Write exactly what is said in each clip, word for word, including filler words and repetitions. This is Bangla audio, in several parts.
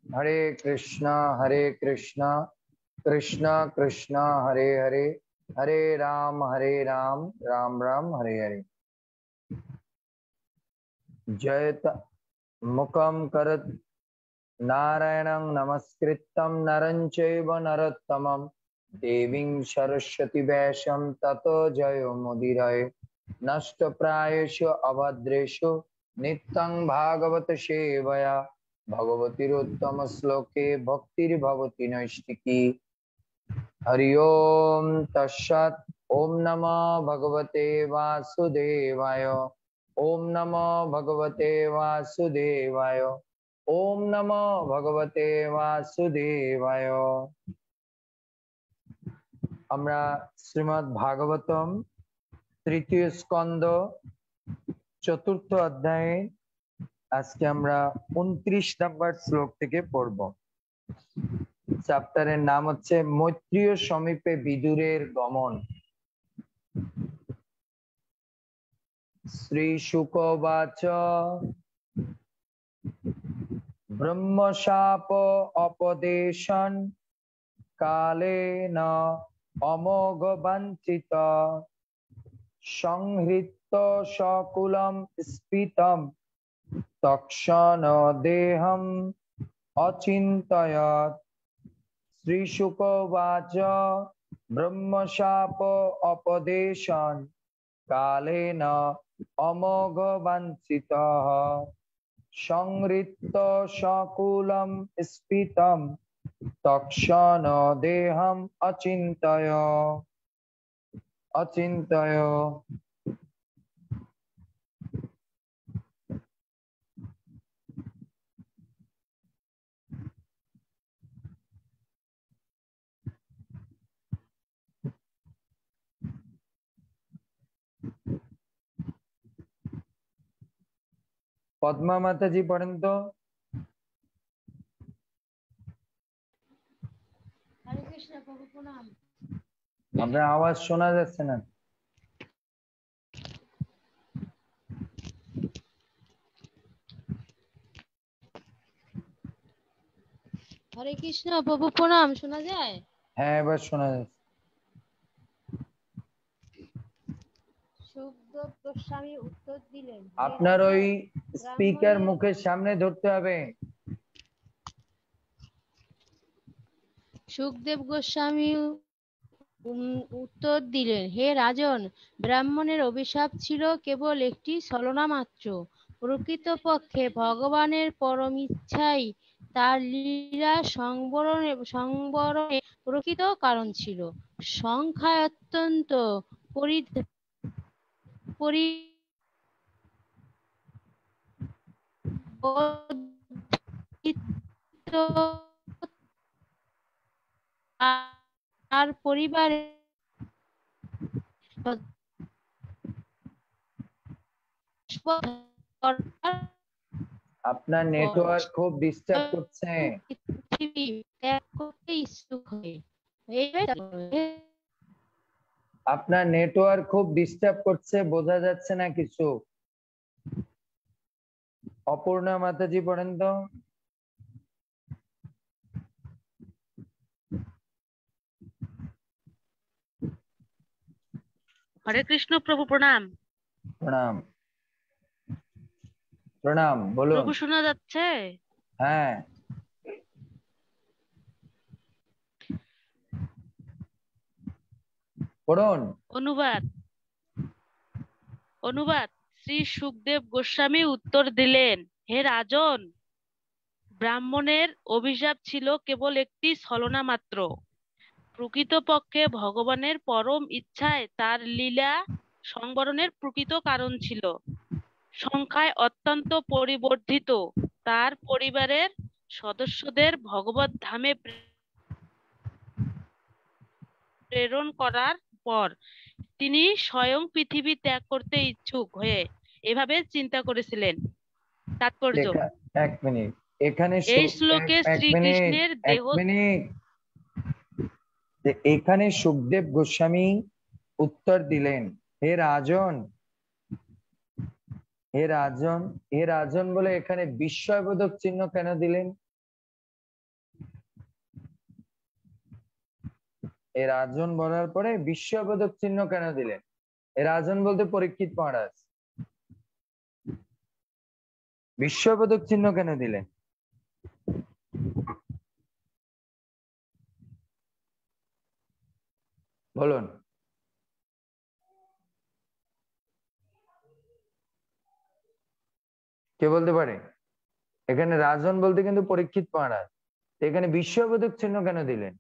हरे कृष्णा हरे कृष्णा कृष्णा कृष्णा हरे हरे हरे राम हरे राम राम राम हरे हरे। जयत मुखम करत नारायणं नमस्कृतं नरं चैव नरोत्तमं देवीं सरस्वती वैशं ततो जयो मुदीरये। नष्टप्रायेषु अभद्रेषु नित्यं भागवत सेवया भगवतीरुत्तम श्लोके भक्तिर्भवति नैष्टिकी। हरि ओम तत्सत्। ओम नमो भगवते वासुदेवाय। ओम नमो भगवते वासुदेवाय। ओम नमो भगवते वासुदेवाय। আমরা শ্রীমদ্ ভাগবতম তৃতীয় স্কন্দ চতুর্থ অধ্যায়ে আজকে আমরা উনত্রিশ নম্বর শ্লোক থেকে পড়ব। চ্যাপ্টারের নাম হচ্ছে মৈত্রীয় সমীপে বিদুরের গমন। শ্রী শুকোবাচ ব্রহ্মশাপ অপদেশন কালেন অমোঘ বাঞ্ছিত সংহৃত সকুলম স্ফীতম তৎক্ষণ দেহম অচিন্তয়ৎ। শ্রী শুকোবাচ ব্রহ্মশাপ অপদেশন কালেন অমোঘ বাঞ্ছিত সংহৃত সকুলম স্ফীতম তৎক্ষণ দেহম অচিন্তয় অচিন্তয়। পদ্মা মাতাজি পড়েন তো। হরে কৃষ্ণ প্রভু প্রণাম। আপনার আওয়াজ শোনা যাচ্ছে না। হরে কৃষ্ণ প্রভু প্রণাম, শোনা যায়? হ্যাঁ এবার শোনা যাচ্ছে। সুখদেব গোস্বামী উত্তর দিলেন, আপনার ওই স্পিকার মুখের সামনে ধরতে হবে। সুখদেব গোস্বামী উত্তর দিলেন, হে রাজন, ব্রাহ্মণের অভিশাপ ছিল কেবল একটি ছলনা মাত্র। প্রকৃতপক্ষে ভগবানের পরম ইচ্ছাই তার লীলা সংবরণে সংবরণে প্রকৃত কারণ ছিল। সংখ্যায় অত্যন্ত পরি পরি তার পরিবারে আপনার নেটওয়ার্ক খুব ডিস্টার্ব করছে। পৃথিবী ত্যাগ করতে ইচ্ছুক হয়ে আপনার নেটওয়ার্ক খুব ডিস্টার্ব করছে, বোঝা যাচ্ছে না কিছু। অপূর্ণা মাতাজি পড়েন তো। হরে কৃষ্ণ প্রভু প্রণাম। প্রণাম প্রণাম বলুন। প্রভু শোনা যাচ্ছে? হ্যাঁ পড়ুন। অনুবাদ অনুবাদ শ্রী সুখদেব গোস্বামী উত্তর দিলেন, হে রাজন, ব্রাহ্মণের অভিশাপ ছিল কেবল একটি ছলনা মাত্র। প্রকৃতপক্ষে ভগবানের পরম ইচ্ছায় তার লীলা সংবরণের প্রকৃত কারণ ছিল। সংখ্যায় অত্যন্ত পরিবর্ধিত তার পরিবারের সদস্যদের ভগবত ধামে প্রেরণ করার পর তিনি স্বয়ং পৃথিবী ত্যাগ করতে ইচ্ছুক হয়ে এভাবে চিন্তা করেছিলেন। তাৎপর্য: এক মিনিট, এখানে এই শ্লোকে এক মিনিট শ্রীকৃষ্ণের এক দেহ মিনিট এখানে সুখদেব গোস্বামী উত্তর দিলেন, হে রাজন, হে রাজন হে রাজন বলে এখানে বিস্ময়বোধক চিহ্ন কেন দিলেন? এই রাজন বলার পরে বিস্ময়বোধক চিহ্ন কেন দিলেন? এই রাজন বলতে পরীক্ষিত মহারাজ, বিস্ময়বোধক চিহ্ন কেন দিলেন? বলুন। কে বলতে পারে? এখানে রাজন বলতে কিন্তু পরীক্ষিত মহারাজ, এখানে বিস্ময়বোধক চিহ্ন কেন দিলেন?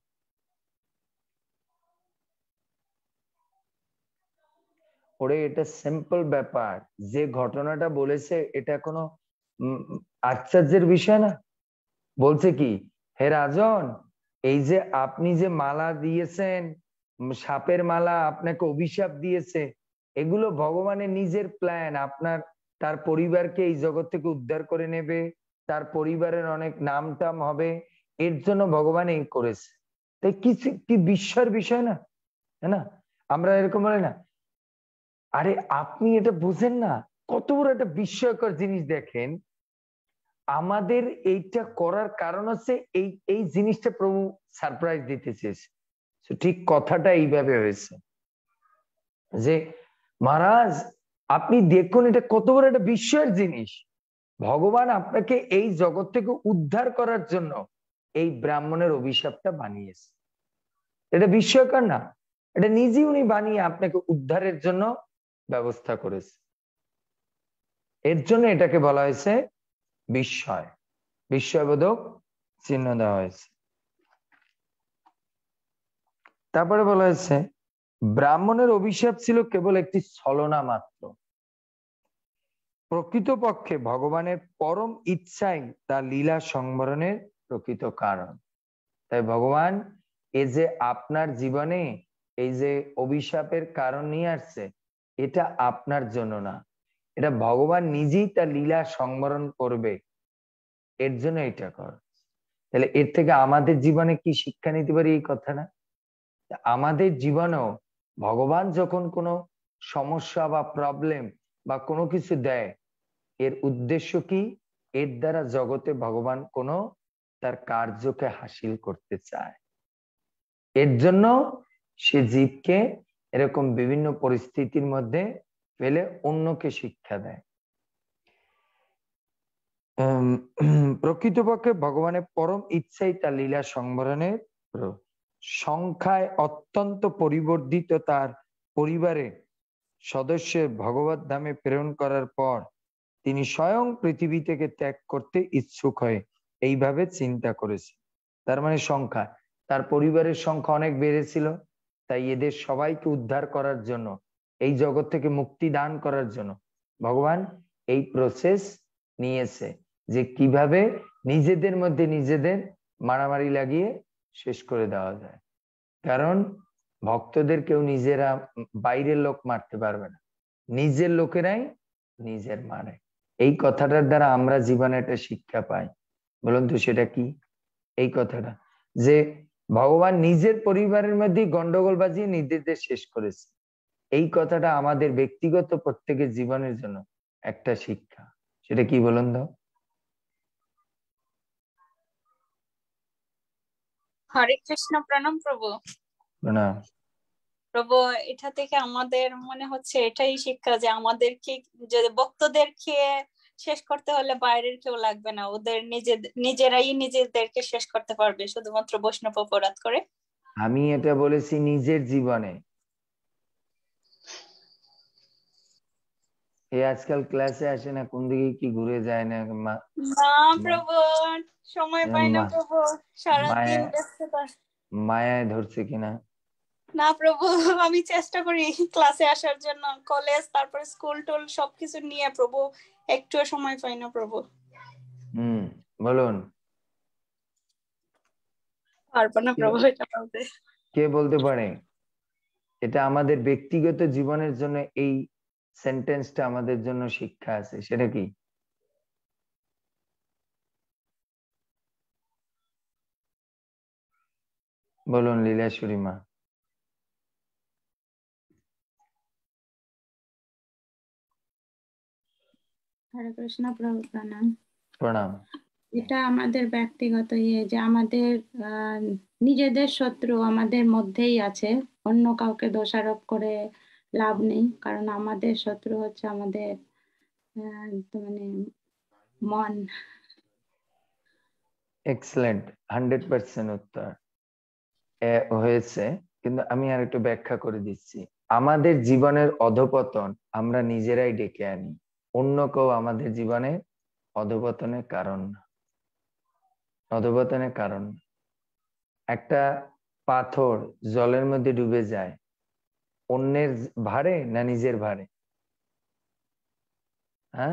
ওরে এটা সিম্পল ব্যাপার, যে ঘটনাটা বলেছে এটা কোনো আশ্চর্যের বিষয় না। বলছে কি, হে রাজন, এই যে আপনি যে মালা দিয়েছেন, সাপের মালা আপনাকে অভিশাপ দিয়েছে, এগুলো ভগবানের নিজের প্ল্যান। আপনার তার পরিবারকে এই জগৎ থেকে উদ্ধার করে নেবে, তার পরিবারের অনেক নাম টাম হবে, এর জন্য ভগবান এই করেছে। তাই কিছু কি বিস্ময়ের বিষয় না, তাই না? আমরা এরকম বলি না, আরে আপনি এটা বুঝেন না, কত বড় একটা বিস্ময়কর জিনিস। দেখেন, আমাদের এইটা করার কারণ হচ্ছে এই এই জিনিসটা প্রভু সারপ্রাইজ দিতে চেয়েছে। ঠিক কথাটা এইভাবে হয়েছে যে মহারাজ আপনি দেখুন এটা কত বড় একটা বিস্ময়ের জিনিস। ভগবান আপনাকে এই জগৎ থেকে উদ্ধার করার জন্য এই ব্রাহ্মণের অভিশাপটা বানিয়েছে। এটা বিস্ময়কর না? এটা নিজে উনি বানিয়ে আপনাকে উদ্ধারের জন্য ব্যবস্থা করেছে। এর জন্য এটাকে বলা হয়েছে বিস্ময়, বিস্ময়বোধক চিহ্ন দেওয়া হয়েছে। তারপরে বলা হয়েছে ব্রাহ্মণের অভিশাপ ছিল কেবল একটি ছলনা মাত্র, প্রকৃতপক্ষে ভগবানের পরম ইচ্ছাই তার লীলা সংবরণের প্রকৃত কারণ। তাই ভগবান এই যে আপনার জীবনে এই যে অভিশাপের কারণ নিয়ে আসছে, এটা আপনার জন্য না, এটা ভগবান নিজেই তার লীলা সংবরণ করবে, এর জন্য এটা কর। তাহলে এর থেকে আমাদের জীবনে কি শিক্ষা নিতে পারি? এই কথা না, আমাদের জীবনেও ভগবান যখন কোনো সমস্যা বা প্রবলেম বা কোনো কিছু দেয়, এর উদ্দেশ্য কি? এর দ্বারা জগতে ভগবান কোনো তার কার্যকে হাসিল করতে চায়। এর জন্য সে জীবকে এরকম বিভিন্ন পরিস্থিতির মধ্যে ফেলে অন্যকে শিক্ষা দেয়। প্রকৃতপক্ষে ভগবানের পরম ইচ্ছাই তার লীলা সংবরণের সংখ্যায় অত্যন্ত পরিবর্ধিত তার পরিবারে সদস্যের ভগবত ধামে প্রেরণ করার পর তিনি স্বয়ং পৃথিবী থেকে ত্যাগ করতে ইচ্ছুক হয়ে এইভাবে চিন্তা করেছে। তার মানে সংখ্যা, তার পরিবারের সংখ্যা অনেক বেড়েছিল, তাই এদের সবাইকে উদ্ধার করার জন্য, এই জগৎ থেকে মুক্তি দান করার জন্য ভগবান এই প্রসেস নিয়েছে যে কিভাবে নিজেদের মধ্যে নিজেদের মারামারি লাগিয়ে শেষ করে দেওয়া যায়। কারণ ভক্তদের কেউ নিজেরা বাইরের লোক মারতে পারবে না, নিজের লোকেরাই নিজের মারে। এই কথাটার দ্বারা আমরা জীবনে একটা শিক্ষা পাই। বলুন তো সেটা কি? এই কথাটা যে ভগবান নিজের পরিবারের মধ্যে গন্ডগোল বাজিয়ে নিজেদের শেষ করেছে, এই কথাটা আমাদের ব্যক্তিগত প্রত্যেকের জীবনের জন্য একটা শিক্ষা। সেটা কি বলুন তো? হরে কৃষ্ণ। প্রণাম প্রভু। প্রণাম প্রভু, এটা থেকে আমাদের মনে হচ্ছে এটাই শিক্ষা যে আমাদেরকে যদি ভক্তদেরকে শেষ করতে হলে বাইরের কেউ লাগবে না, ওদের নিজেদের নিজেরাই নিজেদেরকে শেষ করতে পারবে শুধুমাত্র বৈষ্ণব অপরাধ করে। আমি এটা বলেছি নিজের জীবনে। এই আজকাল ক্লাসে আসে না, কোন দিকে কি ঘুরে যায় না। না প্রভু, সময় পাই না প্রভু, সারাদিন ব্যস্ততা। মায়ায় ধরছে কিনা? না প্রভু, আমি চেষ্টা করি ক্লাসে আসার জন্য, কলেজ তারপরে স্কুল টোল সবকিছু নিয়ে প্রভু একটুও সময় পাই না প্রভু। হুম বলুন। পারবো না প্রভু এটা বলতে। কে বলতে পারে? এটা আমাদের ব্যক্তিগত জীবনের জন্য এই সেন্টেন্সটা আমাদের জন্য শিক্ষা আছে, সেটা কি? বলুন লীলাশ্বরী মা। হরে কৃষ্ণ প্রভু। প্রণাম। প্রণাম। এটা আমাদের ব্যক্তিগত ইয়ে যে আমাদের নিজেদের শত্রু আমাদের মধ্যেই আছে, অন্য কাউকে দোষারোপ করে লাভ নেই, কারণ আমাদের শত্রু হচ্ছে আমাদের আহ, মানে মন। এক্সেলেন্ট, হান্ড্রেড পার্সেন্ট উত্তর এ হয়েছে, কিন্তু আমি আর একটু ব্যাখ্যা করে দিচ্ছি। আমাদের জীবনের অধপতন আমরা নিজেরাই ডেকে আনি, অন্য কেউ আমাদের জীবনে অধপতনের কারণ না। অধপতনের কারণ না। একটা পাথর জলের মধ্যে ডুবে যায় অন্যের ভারে না নিজের ভারে? হ্যাঁ,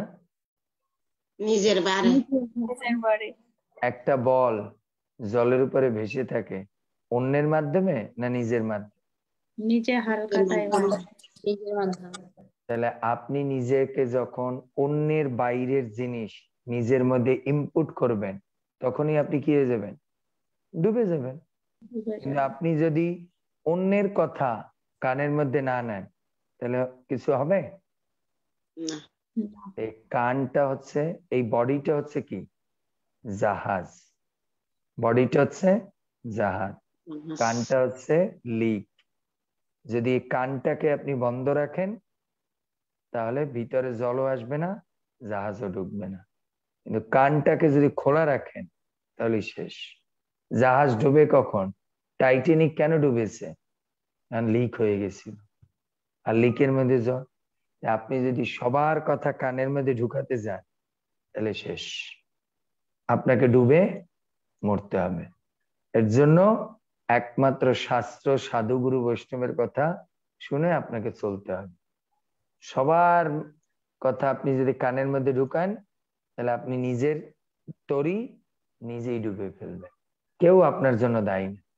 নিজের বাড়ি। নিজের বাড়ি। একটা বল জলের উপরে ভেসে থাকে অন্যের মাধ্যমে না নিজের মাধ্যমে? নিচে হালকা তাই নিজের মাধ্যমে। তাহলে আপনি নিজেকে যখন অন্যের বাইরের জিনিস নিজের মধ্যে ইনপুট করবেন তখনই আপনি কি হয়ে যাবেন? ডুবে যাবেন। কিন্তু আপনি যদি অন্যের কথা কানের মধ্যে না নেন তাহলে কিছু হবে না। এই কানটা হচ্ছে, এই বডিটা হচ্ছে কি জাহাজ, বডিটা হচ্ছে জাহাজ, কানটা হচ্ছে লিক। যদি এই কানটাকে আপনি বন্ধ রাখেন তাহলে ভিতরে জলও আসবে না, জাহাজও ঢুকবে না। কিন্তু কানটাকে যদি খোলা রাখেন তাহলে শেষ। জাহাজ ডুবে কখন? টাইটানিক কেন ডুবেছে? কারণ লিক হয়ে গেছিল। আর লিকের মধ্যে জল। আপনি যদি সবার কথা কানের মধ্যে ঢুকাতে যান তাহলে শেষ, আপনাকে ডুবে মরতে হবে। এর জন্য একমাত্র শাস্ত্র, সাধুগুরু, বৈষ্ণবের কথা শুনে আপনাকে চলতে হবে। সবার কথা আপনি যদি কানের মধ্যে ঢুকান তাহলে আপনি নিজের তরি নিজেই ডুবে ফেলবেন, কেউ আপনার জন্য দায়ী না।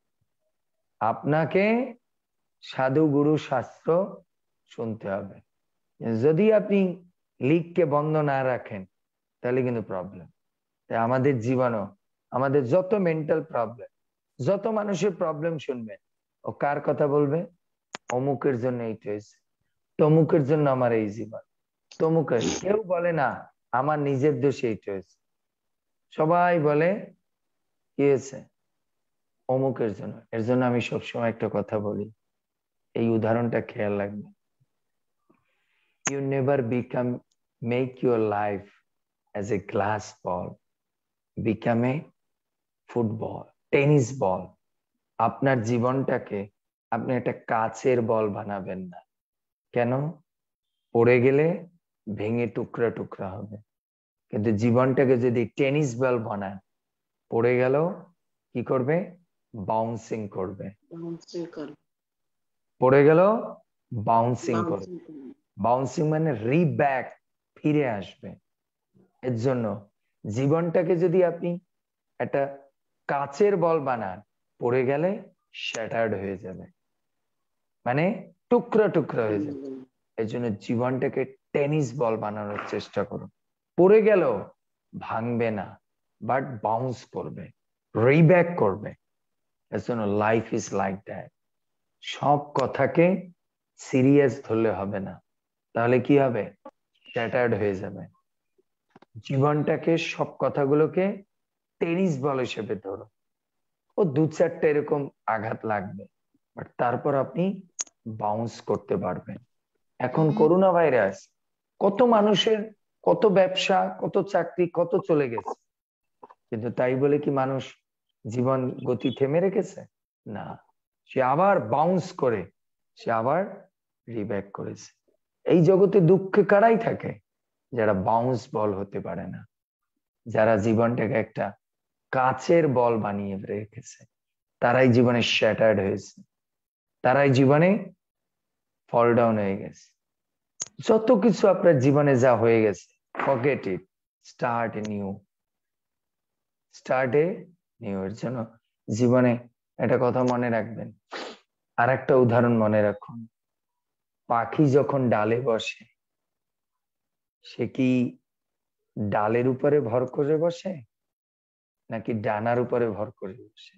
আপনাকে সাধু গুরু শাস্ত্র শুনতে হবে। যদি আপনি লিককে বন্ধ না রাখেন তাহলে কিন্তু প্রবলেম। তাই আমাদের জীবনও, আমাদের যত মেন্টাল প্রবলেম, যত মানুষের প্রবলেম শুনবেন, ও কার কথা বলবে? অমুকের জন্য এইটা হয়েছে, তমুকের জন্য আমার এই জীবন, তমুকের। কেউ বলে না আমার নিজের দোষে এইটা হয়েছে, সবাই বলে কি হয়েছে অমুকের জন্য। এর জন্য আমি সবসময় একটা কথা বলি, এই উদাহরণটা খেয়াল রাখবেন। You never become, make your life as a glass ball, become a football, tennis ball. আপনার জীবনটাকে আপনি একটা কাচের বল বানাবেন না। কেন? পড়ে গেলে ভেঙে টুকরা টুকরা হবে। কিন্তু জীবনটাকে যদি টেনিস বল বানান, পড়ে গেল কি করবে? বাউন্সিং করবে। পড়ে গেল বাউন্সিং করবে। বাউন্সিং মানে রিব্যাক, ফিরে আসবে। এর জন্য জীবনটাকে যদি আপনি একটা কাচের বল বানান, পড়ে গেলে শ্যাটার্ড হয়ে যাবে, মানে টুকরা টুকরা হয়ে যাবে। এর জন্য জীবনটাকে টেনিস বল বানানোর চেষ্টা করুন। পড়ে গেল ভাঙবে না, বাট বাউন্স করবে, রিব্যাক করবে। এর জন্য লাইফ ইজ লাইক দ্যাট। সব কথাকে সিরিয়াস ধরলে হবে না, তাহলে কি হবে? শ্যাটার্ড হয়ে যাবে। জীবনটাকে, সব কথাগুলোকে টেনিস বল হিসেবে ধরো। ও দু চারটা এরকম আঘাত লাগবে, বাট তারপর আপনি বাউন্স করতে পারবেন। এখন করোনা ভাইরাস, কত মানুষের কত ব্যবসা, কত চাকরি, কত চলে গেছে, কিন্তু তাই বলে কি মানুষ জীবন গতি থেমে রেখেছে? না, সে আবার বাউন্স করে, সে আবার রিব্যাক করেছে। এই জগতে দুঃখে কারাই থাকে? যারা বাউন্স বল হতে পারে না, যারা জীবনটাকে একটা কাচের বল বানিয়ে রেখেছে, তারাই জীবনে শ্যাটার্ড হয়েছে, তারাই জীবনে ফল ডাউন হয়ে গেছে। যত কিছু আপনার জীবনে যা হয়ে গেছে, forget it, start a new, start a new. এর জন্য জীবনে একটা কথা মনে রাখবেন, আর একটা উদাহরণ মনে রাখুন। পাখি যখন ডালে বসে, সে কি ডালের উপরে ভর করে বসে নাকি ডানার উপরে ভর করে বসে?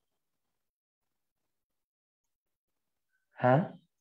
হ্যাঁ,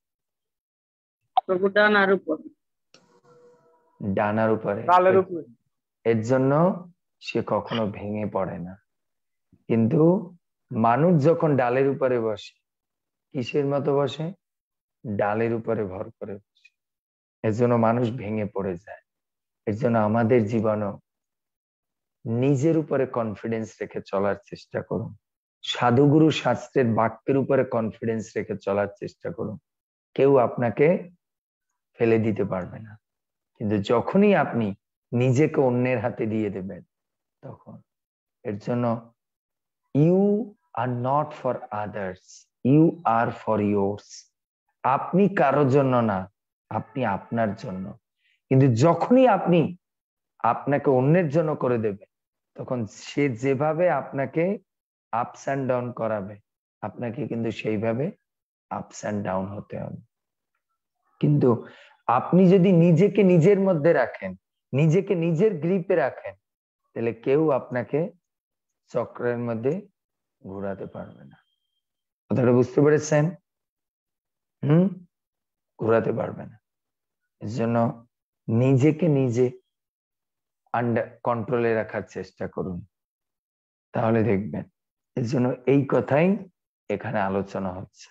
ডানার উপর। ডানার উপরে। এর জন্য সে কখনো ভেঙে পড়ে না। কিন্তু মানুষ যখন ডালের উপরে বসে কিসের মতো বসে? ডালের উপরে ভর করে বসে। এর জন্য মানুষ ভেঙে পড়ে যায়। এর জন্য আমাদের জীবনও নিজের উপরে কনফিডেন্স রেখে চলার চেষ্টা করুন। সাধুগুরু শাস্ত্রের বাক্যের উপরে কনফিডেন্স রেখে চলার চেষ্টা করুন। কেউ আপনাকে ফেলে দিতে পারবে না। কিন্তু যখনই আপনি নিজেকে অন্যের হাতে দিয়ে দেবেন তখন, এর জন্য you are not for others, you are for yours. আপনি কারোর জন্য না, আপনি আপনার জন্য। কিন্তু যখনই আপনি আপনাকে অন্যের জন্য করে দেবে তখন সে যেভাবে আপনাকে আপস অ্যান্ড ডাউন করাবে আপনাকে কিন্তু সেইভাবে আপস অ্যান্ড ডাউন হতে হবে। কিন্তু আপনি যদি নিজেকে নিজের মধ্যে রাখেন, নিজেকে নিজের গ্রিপে রাখেন, তাহলে কেউ আপনাকে চক্রের মধ্যে ঘোরাতে পারবে না। কথাটা বুঝতে পেরেছেন? হুম, ঘোরাতে পারবে না। এর জন্য নিজেকে নিজে আন্ডার কন্ট্রোলে রাখার চেষ্টা করুন, তাহলে দেখবেন। এর জন্য এই কথাই এখানে আলোচনা হচ্ছে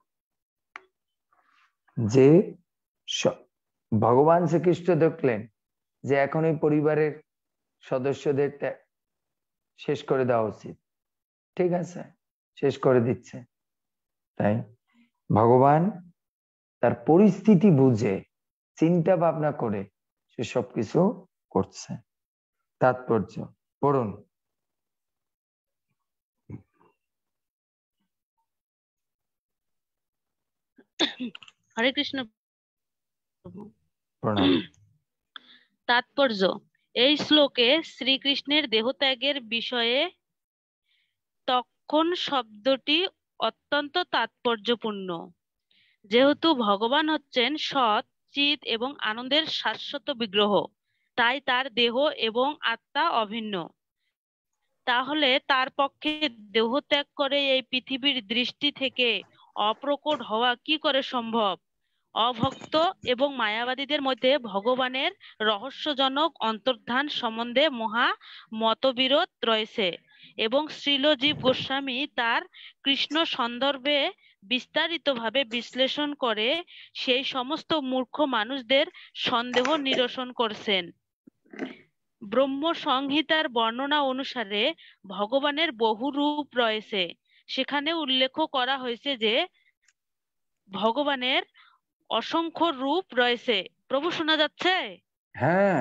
যে ভগবান শ্রীকৃষ্ণ দেখলেন যে এখন এই পরিবারের সদস্যদের শেষ করে দেওয়া উচিত। ঠিক আছে, শেষ করে দিচ্ছে। তাই ভগবান তার পরিস্থিতি বুঝে চিন্তা ভাবনা করে সে সবকিছু করছে। তাৎপর্য পড়ুন। হরে কৃষ্ণ। প্রণাম। তাৎপর্য, এই শ্লোকে শ্রীকৃষ্ণের দেহত্যাগের বিষয়ে তখন শব্দটি অত্যন্ত তাৎপর্যপূর্ণ। যেহেতু ভগবান হচ্ছেন সৎ, চিৎ এবং আনন্দের শাশ্বত বিগ্রহ, তাই তার দেহ এবং আত্মা অভিন্ন। তাহলে তার পক্ষে দেহত্যাগ করে এই পৃথিবীর দৃষ্টি থেকে অপ্রকট হওয়া কি করে সম্ভব? অভক্ত এবং মায়াবাদীদের মধ্যে ভগবানের রহস্যজনক অন্তর্ধান সম্বন্ধে মহা মতবিরোধ রয়েছে এবং শ্রীলজীব গোস্বামী তার কৃষ্ণ সন্দর্ভে বিস্তারিতভাবে বিশ্লেষণ করে সেই সমস্ত মূর্খ মানুষদের সন্দেহ নিরসন করছেন। ব্রহ্ম সংহিতার বর্ণনা অনুসারে ভগবানের বহু রূপ রয়েছে। সেখানে উল্লেখ করা হয়েছে যে ভগবানের অসংখ্য রূপ রয়েছে। প্রভু, শোনা যাচ্ছে? হ্যাঁ,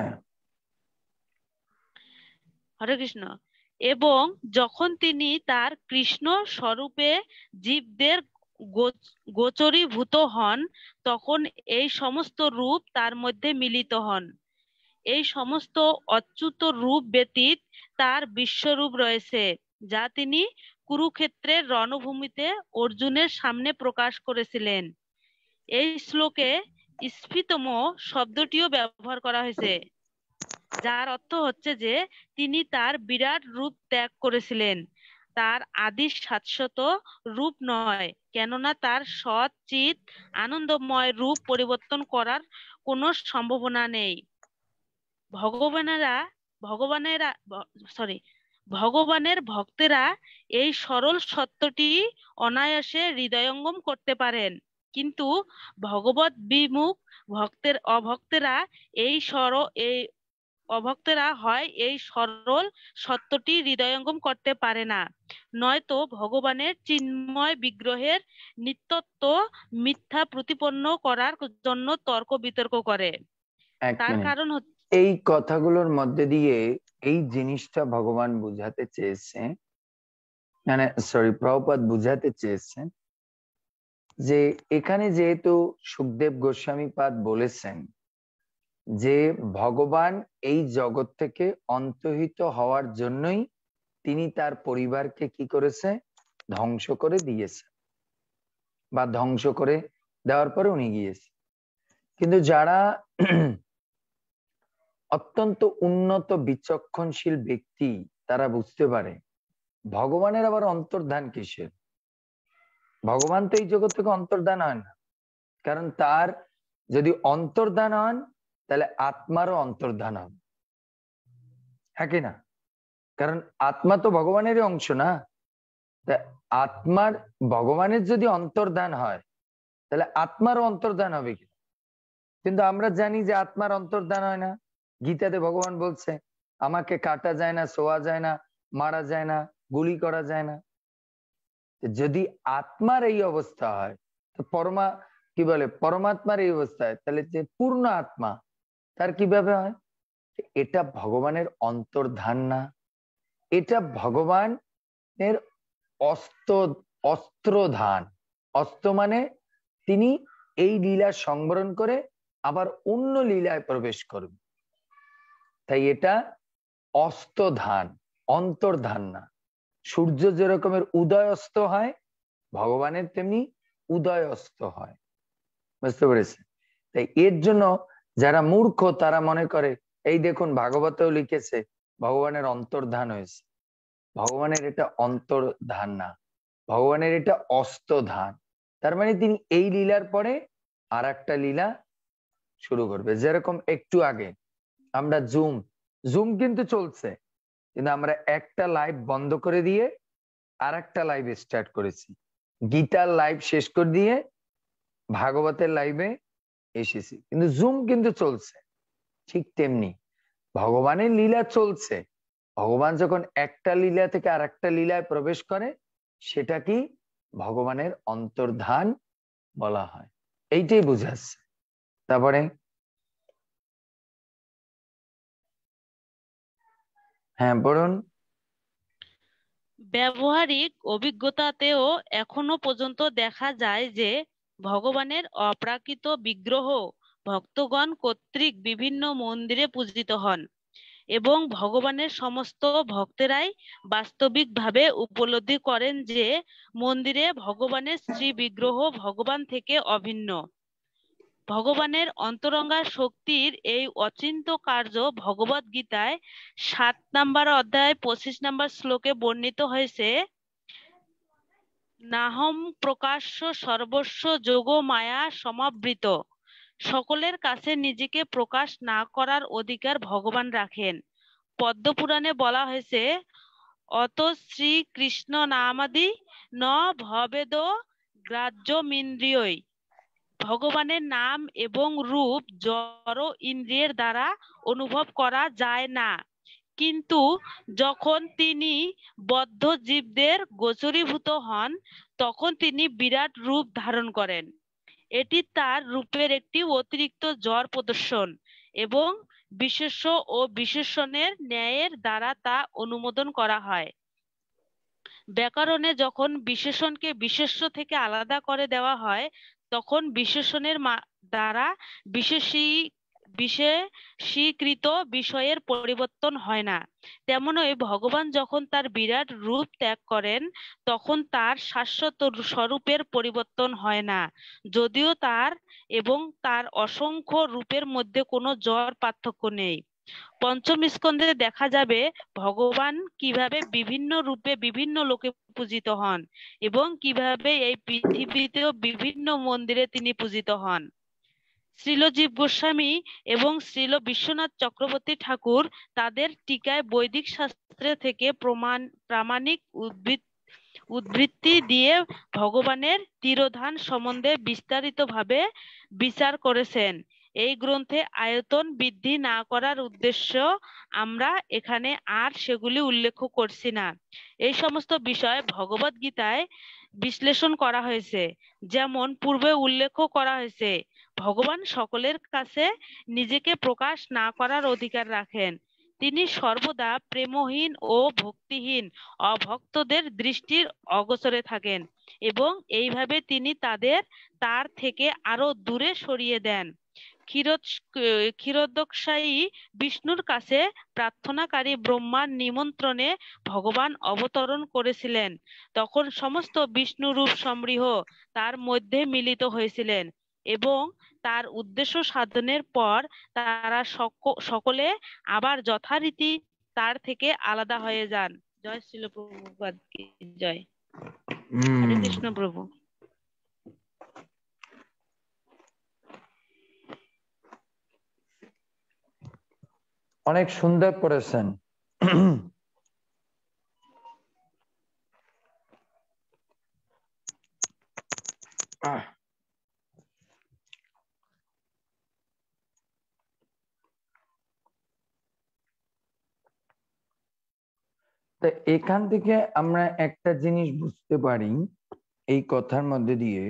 হরে কৃষ্ণ। এবং যখন তিনি তার কৃষ্ণ স্বরূপে জীবদের গোচরীভূত হন তখন এই সমস্ত রূপ তার মধ্যে মিলিত হন। এই সমস্ত অচ্যুত রূপ ব্যতীত তার বিশ্বরূপ রয়েছে, যা তিনি কুরুক্ষেত্রের রণভূমিতে অর্জুনের সামনে প্রকাশ করেছিলেন। এই শ্লোকে স্ফীতম শব্দটিও ব্যবহার করা হয়েছে, যার অর্থ হচ্ছে যে তিনি তার বিরাট রূপ ত্যাগ করেছিলেন। তার আদি শাশ্বত রূপ নয়, কেননা তার সৎ চিৎ আনন্দময় রূপ পরিবর্তন করার কোনো সম্ভাবনা নেই। ভগবানেরা ভগবানেরা সরি ভগবানের ভক্তেরা এই সরল সত্যটি অনায়াসে হৃদয়ঙ্গম করতে পারেন, কিন্তু ভগবত বিমুখ ভক্তের অভক্তেরা এই সর এই অভক্তেরা হয় এই সরল সত্যটি হৃদয়ঙ্গম করতে পারে না, নয়তো ভগবানের চিন্ময় বিগ্রহের নিত্যত্ব মিথ্যা প্রতিপন্ন করার জন্য তর্ক বিতর্ক করে। তার কারণ হচ্ছে এই কথাগুলোর মধ্যে দিয়ে এই জিনিসটা ভগবান বুঝাতে চেয়েছে, মানে সরি প্রভুপাদ বুঝাতে চেয়েছেন যে এখানে যেহেতু সুখদেব গোস্বামী পাদ বলেছেন যে ভগবান এই জগৎ থেকে অন্তর্হিত হওয়ার জন্যই তিনি তার পরিবারকে কি করেছে, ধ্বংস করে দিয়েছে বা ধ্বংস করে দেওয়ার পরে উনি গিয়েছে। কিন্তু যারা অত্যন্ত উন্নত বিচক্ষণশীল ব্যক্তি তারা বুঝতে পারে ভগবানের আবার অন্তর্ধান কিসের। ভগবান তো এই জগৎ থেকে অন্তর্ধান হয় না, কারণ তার যদি অন্তর্ধান হন তাহলে আত্মারও অন্তর্ধান হবে, হ্যাঁ কি না? কারণ আত্মা তো ভগবানেরই অংশ না, আত্মার ভগবানের যদি অন্তর্ধান হয় তাহলে আত্মারও অন্তর্ধান হবে কি? কিন্তু আমরা জানি যে আত্মার অন্তর্ধান হয় না। গীতাতে ভগবান বলছে আমাকে কাটা যায় না, ছোঁয়া যায় না, মারা যায় না, গুলি করা যায় না। যদি আত্মার এই অবস্থা হয় তো পরমা কি বলে পরমাত্মার এই অবস্থায়, তাহলে যে পূর্ণ আত্মা তার কিভাবে হয়? এটা ভগবানের অন্তর্ধান না, এটা ভগবানের অস্ত্র অস্ত্রধান। অস্ত্র মানে তিনি এই লীলা সংবরণ করে আবার অন্য লীলায় প্রবেশ করবে, তাই এটা অস্তধান, অন্তর্ধান না। সূর্য যেরকমের উদয় অস্ত হয়, ভগবানের তেমনি উদয় অস্ত হয়। বুঝতে পেরেছে? তাই এর জন্য যারা মূর্খ তারা মনে করে, এই দেখুন ভাগবতেও লিখেছে ভগবানের অন্তর্ধান হয়েছে। ভগবানের এটা অন্তর্ধান না, ভগবানের এটা অস্তধান। তার মানে তিনি এই লীলার পরে আর একটা লীলা শুরু করবে। যেরকম একটু আগে আমরা জুম জুম কিন্তু চলছে, কিন্তু আমরা একটা লাইভ বন্ধ করে দিয়ে আর একটা লাইভ স্টার্ট করেছি। গীতার লাইভ শেষ করে দিয়ে ভাগবতের লাইভে এসেছি, কিন্তু জুম কিন্তু চলছে। ঠিক তেমনি ভগবানের লীলা চলছে। ভগবান যখন একটা লীলা থেকে আর একটা লীলায় প্রবেশ করে সেটা কি ভগবানের অন্তর্ধান বলা হয়। এইটাই বুঝাচ্ছে। তারপরে হ্যাঁ বলুন। ব্যবহারিক অভিজ্ঞতাতেও এখনো পর্যন্ত দেখা যায় যে ভগবানের অপ্রাকৃত বিগ্রহ ভক্তগণ কর্তৃক বিভিন্ন মন্দিরে পূজিত হন এবং ভগবানের সমস্ত ভক্তেরাই বাস্তবিকভাবে উপলব্ধি করেন যে মন্দিরে ভগবানের শ্রী বিগ্রহ ভগবান থেকে অভিন্ন। ভগবানের অন্তরঙ্গা শক্তির এই অচিন্ত্য কার্য ভগবদ গীতায় সাত নম্বর অধ্যায় পঁচিশ নম্বর শ্লোকে বর্ণিত হয়েছে। নাহম প্রকাশ্য সর্বস্ব যোগ মায়া সমাবৃত। সকলের কাছে নিজেকে প্রকাশ না করার অধিকার ভগবান রাখেন। পদ্মপুরাণে বলা হয়েছে, অত শ্রী কৃষ্ণ নামাদি ন ভবেদ গ্রাহ্যমিন্দ্রিয়ৈ। ভগবানের নাম এবং রূপ জড় ইন্দ্রিয়ের দ্বারা অনুভব করা যায় না, কিন্তু যখন তিনি বদ্ধ জীবদের গোচরীভূত হন তখন তিনি বিরাট রূপ ধারণ করেন। এটি তার রূপের একটি অতিরিক্ত জড় প্রদর্শন এবং বিশেষ্য ও বিশেষণের ন্যায়ের দ্বারা তা অনুমোদন করা হয়। ব্যাকরণে যখন বিশেষণকে বিশেষ্য থেকে আলাদা করে দেওয়া হয় তখন বিশেষণের দ্বারা বিশেষী বিশেষীকৃত বিষয়ের পরিবর্তন হয় না। তেমনই ভগবান যখন তার বিরাট রূপ ত্যাগ করেন তখন তার শাশ্বত স্বরূপের পরিবর্তন হয় না, যদিও তার এবং তার অসংখ্য রূপের মধ্যে কোনো জড় পার্থক্য নেই। পঞ্চম স্কন্ধে দেখা যাবে ভগবান কিভাবে বিভিন্ন রূপে বিভিন্ন লোকে পূজিত হন এবং কিভাবে এই পৃথিবীতেও বিভিন্ন মন্দিরে তিনি পূজিত হন। শ্রীল জীব গোস্বামী এবং শ্রীল বিশ্বনাথ চক্রবর্তী ঠাকুর তাদের টিকায় বৈদিক শাস্ত্রে থেকে প্রমাণ প্রামাণিক উদ্ভিদ উদ্ধৃতি দিয়ে ভগবানের তিরোধান সম্বন্ধে বিস্তারিতভাবে বিচার করেছেন। এই গ্রন্থে আয়তন বৃদ্ধি না করার উদ্দেশ্য আমরা এখানে আর সেগুলি উল্লেখ করছি না। এই সমস্ত বিষয় ভগবদ গীতায় বিশ্লেষণ করা হয়েছে। যেমন পূর্বে উল্লেখ করা হয়েছে, ভগবান সকলের কাছে নিজেকে প্রকাশ না করার অধিকার রাখেন। তিনি সর্বদা প্রেমহীন ও ভক্তিহীন অভক্তদের দৃষ্টির অগোচরে থাকেন এবং এইভাবে তিনি তাদের তার থেকে আরো দূরে সরিয়ে দেন। ক্ষীরোদ ক্ষীরোদকশায়ী বিষ্ণুর কাছে প্রার্থনাকারী ব্রহ্মার নিমন্ত্রণে ভগবান অবতরণ করেছিলেন। তখন সমস্ত বিষ্ণু রূপ সমৃহ তার মধ্যে মিলিত হয়েছিলেন এবং তার উদ্দেশ্য সাধনের পর তারা সকলে আবার যথারীতি তার থেকে আলাদা হয়ে যান। জয় শ্রীল প্রভুপাদ কি জয়। হরে কৃষ্ণ প্রভু। অনেক সুন্দর করেছেন। তো এখান থেকে আমরা একটা জিনিস বুঝতে পারি এই কথার মধ্যে দিয়ে,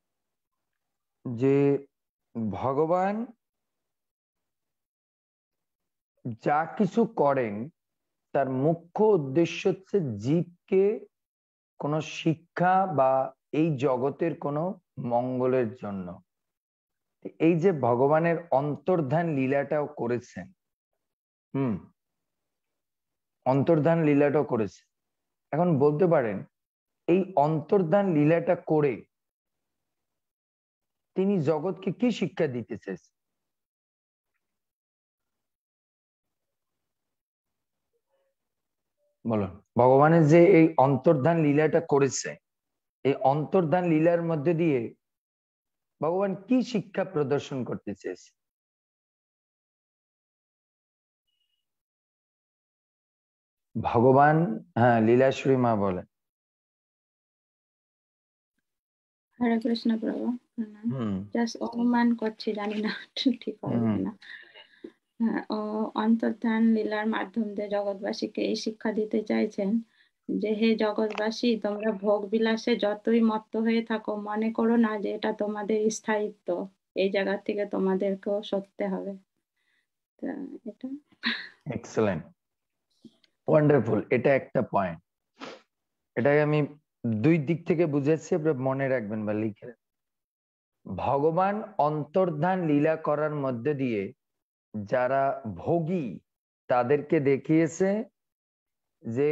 যে ভগবান যা কিছু করেন তার মুখ্য উদ্দেশ্য হচ্ছে জীবকে কোনো শিক্ষা বা এই জগতের কোনো মঙ্গলের জন্য। এই যে ভগবানের অন্তর্ধান লীলাটাও করেছেন, হুম অন্তর্ধান লীলাটাও করেছে। এখন বলতে পারেন এই অন্তর্ধান লীলাটা করে তিনি জগৎকে কি শিক্ষা দিতে চেয়েছেন? বলুন, ভগবানের যে এই অন্তর্ধান লীলাটা করেছে, এই অন্তর্ধান লীলার মধ্যে দিয়ে ভগবান কি শিক্ষা প্রদর্শন করতে চেয়েছে? ভগবান, হ্যাঁ লীলাশ্রী মা বলেন। হরে কৃষ্ণ প্রভু। জাস্ট অনুমান করছি, জানি না ঠিক হবে কিনা। হ্যাঁ, ও অন্তর্ধান লীলার মাধ্যম দিয়ে জগৎবাসীকে এই শিক্ষা দিতে চাইছেন যে হে জগৎবাসী, তোমরা ভোগ বিলাসে যতই মত্ত হয়ে থাকো, মনে করো না যে এটা তোমাদের স্থায়িত্ব, এই জায়গা থেকে তোমাদেরকেও সরতে হবে। তা এটা এক্সেলেন্ট, ওয়ান্ডারফুল। এটা একটা পয়েন্ট, এটাকে আমি দুই দিক থেকে বুঝেছি, আপনারা মনে রাখবেন বা লিখে রাখবেন। ভগবান অন্তর্ধান লীলা করার মধ্যে দিয়ে যারা ভোগী তাদেরকে দেখিয়েছে যে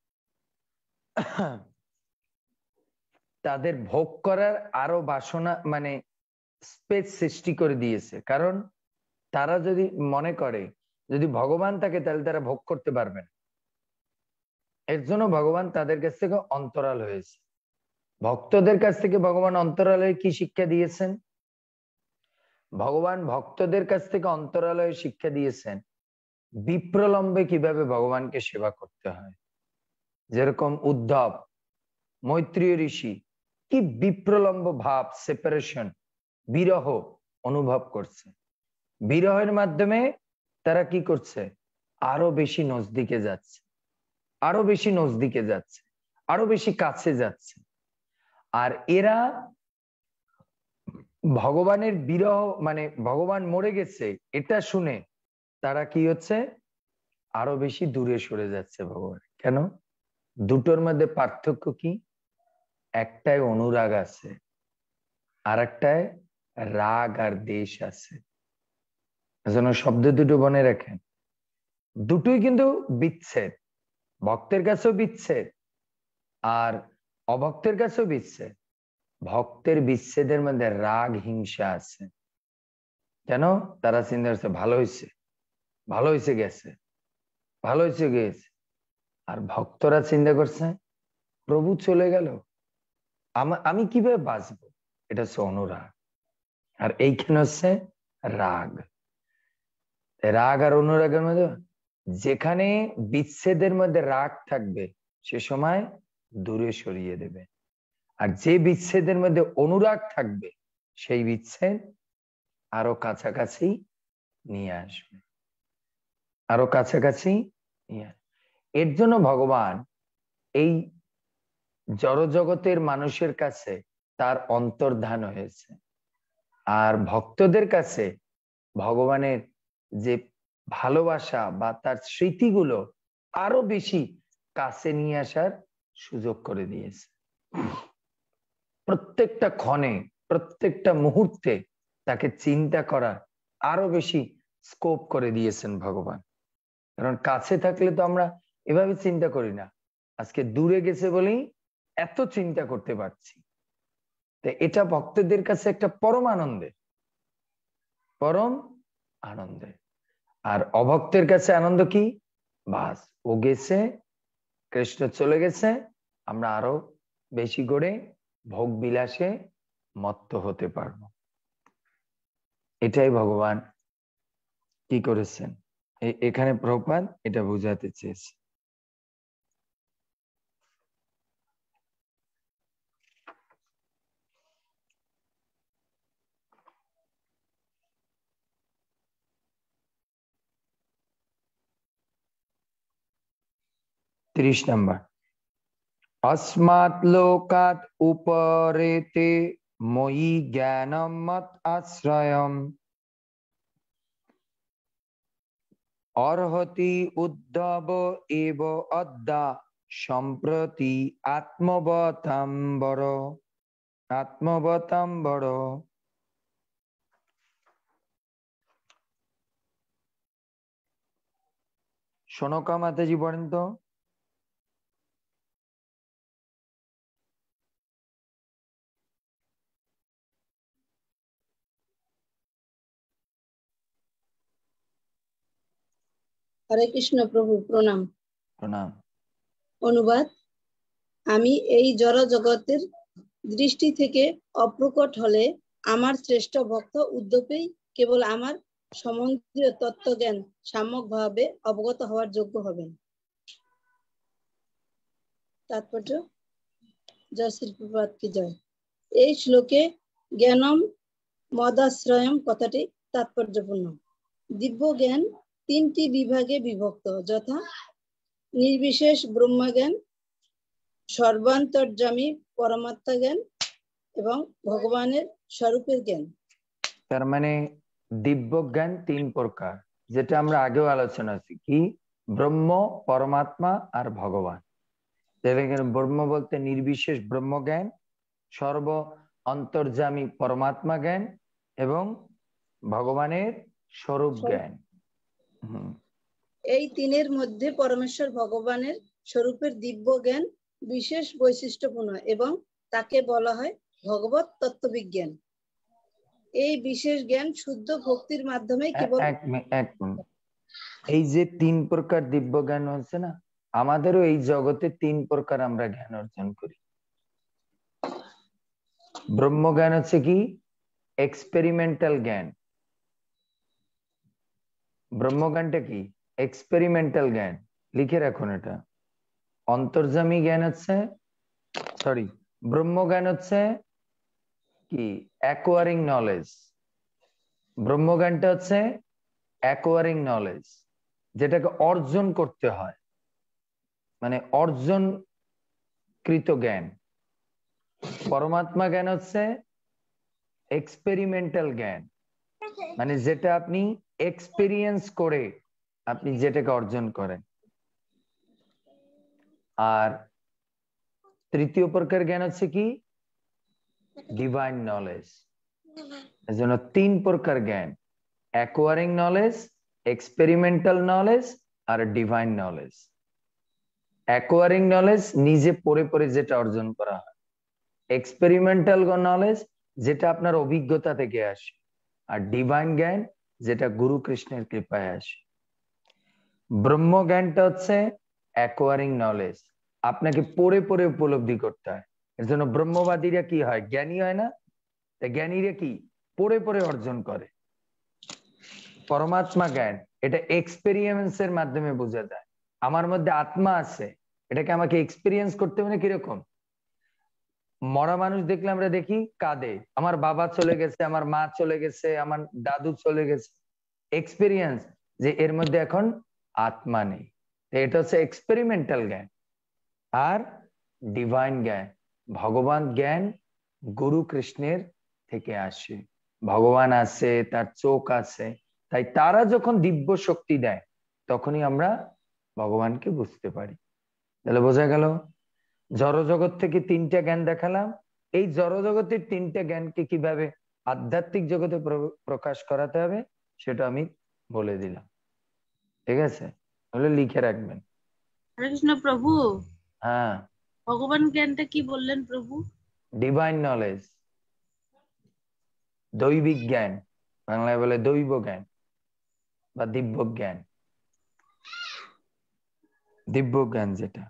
তাদের ভোগ করার আরো বাসনা, মানে স্পেস সৃষ্টি করে দিয়েছে। কারণ তারা যদি মনে করে যদি ভগবান থাকে তাহলে তারা ভোগ করতে পারবে না, এর জন্য ভগবান তাদের কাছ থেকে অন্তরাল হয়েছে। ভক্তদের কাছ থেকে ভগবান অন্তরালয়ে কি শিক্ষা দিয়েছেন? ভগবান ভক্তদের কাছ থেকে অন্তরালয়ে শিক্ষা দিয়েছেন বিপ্রলম্বে কিভাবে ভগবানকে সেবা করতে হয়। যেরকম উদ্ধব, মৈত্রীয় ঋষি কি বিপ্রলম্ব ভাব, সেপারেশন, বিরহ অনুভব করছে। বিরহের মাধ্যমে তারা কি করছে? আরো বেশি নজদিকে যাচ্ছে, আরো বেশি নজদিকে যাচ্ছে, আরো বেশি কাছে যাচ্ছে। আর এরা ভগবানের বিরহ, মানে ভগবান মরে গেছে এটা শুনে তারা কি হচ্ছে? আরো বেশি দূরে সরে যাচ্ছে ভগবান। কেন? দুটোর মধ্যে পার্থক্য কি? একটায় অনুরাগ আছে, আর একটায় রাগ আর দেশ আছে। এজন্য শব্দ দুটো মনে রাখেন, দুটোই কিন্তু বিচ্ছেদ। ভক্তের কাছেও বিচ্ছেদ আর অভক্তের কাছেও বিচ্ছেদ। ভক্তের বিচ্ছেদের মধ্যে রাগ হিংসা আছে। কেন? তারা চিন্তা করছে ভালো হয়েছে, ভালো হয়েছে গেছে, ভালো হয়েছে গেছে। আর ভক্তরা চিন্তা করছে প্রভু চলে গেল, আমি কিভাবে বাঁচবো। এটা হচ্ছে অনুরাগ। আর এইখানে হচ্ছে রাগ। রাগ আর অনুরাগের মধ্যে যেখানে বিচ্ছেদের মধ্যে রাগ থাকবে সে সময় দূরে সরিয়ে দেবে, আর যে বিচ্ছেদের মধ্যে অনুরাগ থাকবে সেই বিচ্ছেদ আরো কাছাকাছি নিয়ে আসবে, আরো কাছাকাছি নিয়ে আসবে। এর জন্য ভগবান এই জড়জগতের মানুষের কাছে তার অন্তর্ধান হয়েছে, আর ভক্তদের কাছে ভগবানের যে ভালোবাসা বা তার স্মৃতিগুলো আরো বেশি কাছে নিয়ে আসার সুযোগ করে দিয়েছে। প্রত্যেকটা ক্ষণে, প্রত্যেকটা মুহূর্তে তাকে চিন্তা করা আরো বেশি স্কোপ করে দিয়েছেন ভগবান। কারণ কাছে থাকলে তো আমরা এভাবে চিন্তা করি না, আজকে দূরে গেছে বলেই এত চিন্তা করতে পারছি। তো এটা ভক্তদের কাছে একটা পরম আনন্দের, পরম আনন্দের। আর অভক্তের কাছে আনন্দ কি? বাস ও গেছে, কৃষ্ণ চলে গেছে, আমরা আরো বেশি করে ভোগ বিলাসে মত্ত হতে পারবো। এটাই ভগবান কি করেছেন, এখানে প্রভুপাদ এটা বোঝাতে চেয়েছে। त्रिश नंबर अस्मात् लोकात् उपरेते मयि ज्ञानम मत आश्रयम अर्हति उद्धव एव अद्दा सम्प्रति आत्मवताम्बर आत्मवताम्बर। सोनका माताजी पढ़ें तो। हरे कृष्ण प्रभु प्रणाम। प्रणाम। অনুবাদ আমি এই জড় জগতের দৃষ্টি থেকে অপ্রকট হলে আমার শ্রেষ্ঠ ভক্ত উদ্ধবেই কেবল আমার সম্বন্ধীয় তত্ত্বজ্ঞান সাম্যকভাবে অবগত হওয়ার যোগ্য হবেন। তাৎপর্য জয় শ্রী প্রভুপাদ কি জয়। এই শ্লোকে জ্ঞানম মদাশ্রয়ম কথাটি তাৎপর্যপূর্ণ। দিব্য জ্ঞান তিনটি বিভাগে বিভক্ত, যথা নির্বিশেষ ব্রহ্মজ্ঞান, সর্বান্তর্যামী পরমাত্মা জ্ঞান এবং ভগবানের স্বরূপের জ্ঞান। তার মানে দিব্য জ্ঞান তিন প্রকার, যেটা আমরা আগেও আলোচনা করেছি, কি ব্রহ্ম, পরমাত্মা আর ভগবান। ব্রহ্ম বলতে নির্বিশেষ ব্রহ্ম জ্ঞান, সর্ব অন্তর্যামী পরমাত্মা জ্ঞান এবং ভগবানের স্বরূপ জ্ঞান। এই তিনের মধ্যে পরমেশ্বর ভগবানের স্বরূপের দিব্য জ্ঞান বিশেষ বৈশিষ্ট্যপূর্ণ এবং তাকে বলা হয় ভগবত তত্ত্ববিজ্ঞান। এই বিশেষ জ্ঞান শুদ্ধ ভক্তির মাধ্যমে কেবল এই যে তিন প্রকার দিব্য জ্ঞান হচ্ছে না, আমাদেরও এই জগতে তিন প্রকার আমরা জ্ঞান অর্জন করি। ব্রহ্ম জ্ঞান হচ্ছে কি এক্সপেরিমেন্টাল জ্ঞান। ব্রহ্ম জ্ঞানটা কি এক্সপেরিমেন্টাল জ্ঞান, লিখে রাখুন এটা। অন্তর্যামী জ্ঞান হচ্ছে সরি ব্রহ্ম জ্ঞান হচ্ছে কি অ্যাকোয়ারিং নলেজ। ব্রহ্ম জ্ঞানটা হচ্ছে অ্যাকোয়ারিং নলেজ, যেটাকে অর্জন করতে হয়, মানে অর্জন কৃত জ্ঞান। পরমাত্মা জ্ঞান হচ্ছে এক্সপেরিমেন্টাল জ্ঞান, মানে যেটা আপনি এক্সপেরিয়েন্স করে আপনি যেটাকে অর্জন করেন। আর তৃতীয় প্রকার জ্ঞান হচ্ছে কি ডিভাইন নলেজ। এজন্য তিন প্রকার জ্ঞান, অ্যাকোয়ারিং নলেজ, এক্সপেরিমেন্টাল নলেজ আর ডিভাইন নলেজ। অ্যাকোয়ারিং নলেজ নিজে পড়ে পড়ে যেটা অর্জন করা হয়, এক্সপেরিমেন্টাল নলেজ যেটা আপনার অভিজ্ঞতা থেকে আসে, আর ডিভাইন জ্ঞান যেটা গুরু কৃষ্ণের কৃপায় আসে। ব্রহ্ম জ্ঞানটা হচ্ছে অ্যাকোয়ারিং নলেজ, আপনাকে পড়ে পড়ে উপলব্ধি করতে হয়। এর জন্য ব্রহ্মবাদীরা কি হয়, জ্ঞানী হয় না, জ্ঞানীরা কি পড়ে পড়ে অর্জন করে। পরমাত্মা জ্ঞান এটা এক্সপেরিয়েন্সের মাধ্যমে বোঝা যায়। আমার মধ্যে আত্মা আছে, এটাকে আমাকে এক্সপেরিয়েন্স করতে হবে। কিরকম মরা মানুষ দেখলে আমরা দেখি কাঁদে, আমার বাবা চলে গেছে, আমার মা চলে গেছে, আমার দাদু চলে গেছে, এক্সপেরিয়েন্স যে এর মধ্যে এখন আত্মা নেই। এটা হচ্ছে এক্সপেরিমেন্টাল জ্ঞান। আর ডিভাইন জ্ঞান, ভগবান জ্ঞান গুরু কৃষ্ণের থেকে আসে। ভগবান আছে, তার চোখ আছে, তাই তারা যখন দিব্য শক্তি দেয় তখনই আমরা ভগবানকে বুঝতে পারি। তাহলে বোঝা গেল জড় জগৎ থেকে তিনটা জ্ঞান দেখালাম। এই জড় জগতের তিনটা জ্ঞানকে কিভাবে আধ্যাত্মিক জগতে প্রকাশ করাতে হবে সেটা আমি বলে দিলাম। ঠিক আছে, তাহলে লিখে রাখবেন। হরে কৃষ্ণ প্রভু। হ্যাঁ, ভগবান জ্ঞানটা কি বললেন প্রভু? ডিভাইন নলেজ, দৈবিক জ্ঞান, বাংলায় বলে দৈব জ্ঞান বা দিব্য জ্ঞান। দিব্য জ্ঞান যেটা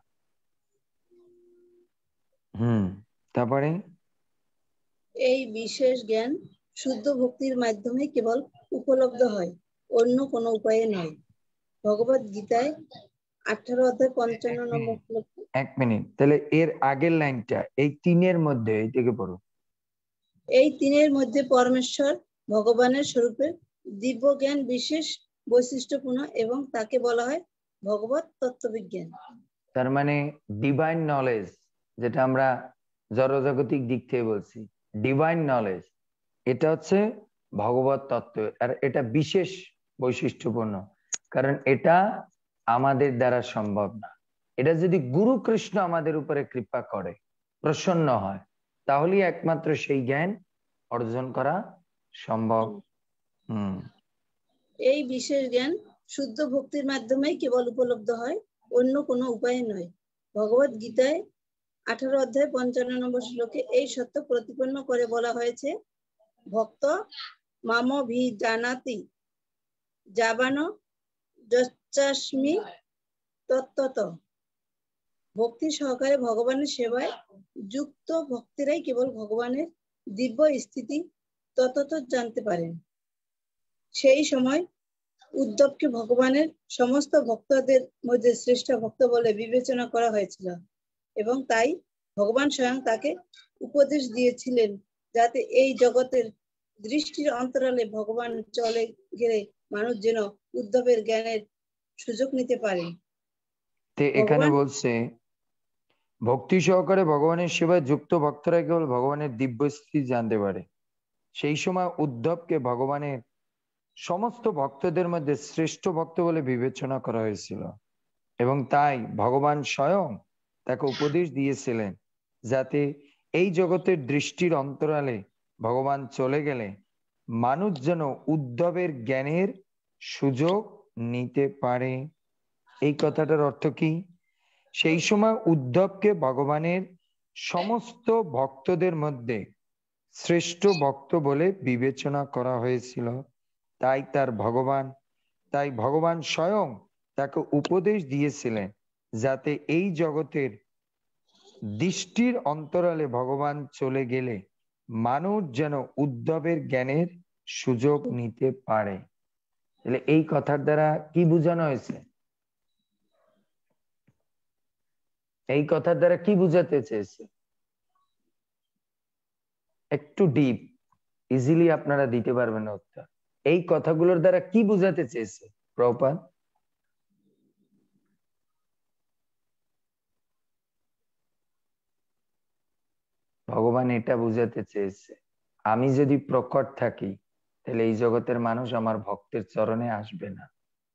হুম তারপরে এই বিশেষ জ্ঞান শুদ্ধ ভক্তির মাধ্যমে কেবল উপলব্ধ হয়, অন্য কোনো উপায়ে নয়। ভগবত গীতায় আঠারো অধ্যায় পঞ্চান্ন নম্বর। এক মিনিট, তাহলে এর আগের লাইনটা এই তিনের মধ্যে এই থেকে পড়ো। এই তিনের মধ্যে পরমেশ্বর ভগবানের স্বরূপের দিব্য জ্ঞান বিশেষ বৈশিষ্ট্যপূর্ণ এবং তাকে বলা হয় ভগবত তত্ত্ববিজ্ঞান। তার মানে ডিভাইন নলেজ, যেটা আমরা জড়জাগতিক দিক থেকে বলছি ডিভাইন নলেজ, এটা হচ্ছে ভগবত তত্ত্ব। আর এটা বিশেষ বৈশিষ্ট্যপূর্ণ, কারণ এটা আমাদের দ্বারা সম্ভব না। এটা যদি গুরু কৃষ্ণ আমাদের উপরে কৃপা করে, প্রসন্ন হয়, তাহলেই একমাত্র সেই জ্ঞান অর্জন করা সম্ভব। হম এই বিশেষ জ্ঞান শুদ্ধ ভক্তির মাধ্যমেই কেবল উপলব্ধ হয়, অন্য কোনো উপায় নয়। ভগবত গীতায় আঠারো অধ্যায় পঞ্চান্ন নম্বর শ্লোকে এই সত্য প্রতিপন্ন করে বলা হয়েছে, ভক্ত মাম ভি জানাতি জাবানো যচ্চাস্মি তত্ত্বত। ভক্তি সহকারে ভগবানের সেবায় যুক্ত ভক্তিরাই কেবল ভগবানের দিব্য স্থিতি তত্ত্বত জানতে পারেন। সেই সময় উদ্ধবকে ভগবানের সমস্ত ভক্তদের মধ্যে শ্রেষ্ঠ ভক্ত বলে বিবেচনা করা হয়েছিল, এবং তাই ভগবান স্বয়ং তাকে উপদেশ দিয়েছিলেন যাতে এই জগতের দৃষ্টির অন্তরালে ভগবান চলে গেলে মানুষ যেন উদ্ধবের জ্ঞানের সুযোগ নিতে পারে। এখানে বলছে ভক্তি সহকারে ভগবানের সেবায় যুক্ত ভক্তরা কেবল ভগবানের দিব্য স্থিতি জানতে পারে। সেই সময় উদ্ধবকে ভগবানের সমস্ত ভক্তদের মধ্যে শ্রেষ্ঠ ভক্ত বলে বিবেচনা করা হয়েছিল, এবং তাই ভগবান স্বয়ং তাকে উপদেশ দিয়েছিলেন যাতে এই জগতের দৃষ্টির অন্তরালে ভগবান চলে গেলে মানুষ যেন উদ্ধবের জ্ঞানের সুযোগ নিতে পারে। এই কথাটার অর্থ কি? সেই সময় উদ্ধবকে ভগবানের সমস্ত ভক্তদের মধ্যে শ্রেষ্ঠ ভক্ত বলে বিবেচনা করা হয়েছিল, তাই তার ভগবান তাই ভগবান স্বয়ং তাকে উপদেশ দিয়েছিলেন যাতে এই জগতের দৃষ্টির অন্তরালে ভগবান চলে গেলে মানুষ যেন উদ্ধবের জ্ঞানের সুযোগ নিতে পারে। তাহলে এই কথার দ্বারা কি বোঝানো হয়েছে? এই কথার দ্বারা কি বুঝাতে চেয়েছে? একটু ডিপ, ইজিলি আপনারা দিতে পারবেন না উত্তর। এই কথাগুলোর দ্বারা কি বুঝাতে চেয়েছে প্রভুপাদ? ভগবান এটা বুঝাতে চেয়েছে, আমি যদি প্রকট থাকি তাহলে এই জগতের মানুষ আমার ভক্তের চরণে আসবে না।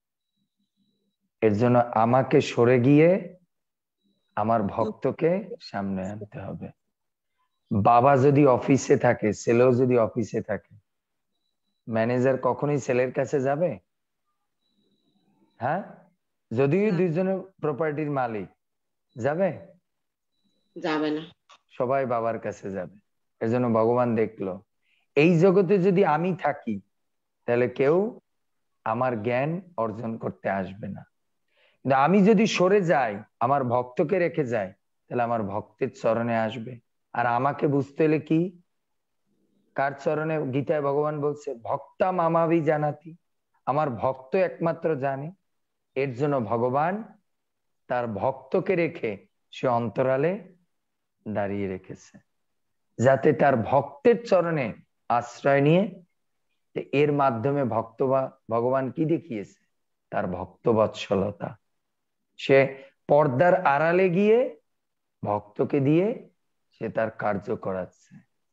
এর জন্য আমাকে সরে গিয়ে আমার ভক্তকে সামনে আনতে হবে। বাবা যদি অফিসে থাকে, ছেলেও যদি অফিসে থাকে, ম্যানেজার কখনোই ছেলের কাছে যাবে? হ্যাঁ, যদিও দুইজনের প্রপার্টির মালিক, যাবে? যাবে না, সবাই বাবার কাছে যাবে। এর জন্য ভগবান দেখলো এই জগতে যদি আমি থাকি তাহলে কেউ আমার জ্ঞান অর্জন করতে আসবে না, কিন্তু আমি যদি সরে যাই, আমার ভক্তকে রেখে যাই, তাহলে আমার ভক্তের চরণে আসবে। আর আমাকে বুঝতে হলে কি, কার চরণে? গীতায় ভগবান বলছে ভক্তা মামাবি জানাতি, আমার ভক্ত একমাত্র জানে। এর জন্য ভগবান তার ভক্তকে রেখে সে অন্তরালে দাঁড়িয়ে রেখেছে, যাতে তার ভক্তের চরণে আশ্রয় নিয়ে, এর মাধ্যমে ভক্ত বা ভগবান কি দেখিয়েছে? তার ভক্ত বৎসলতা। সে পর্দার আড়ালে গিয়ে ভক্তকে দিয়ে সে তার কার্য করাচ্ছে।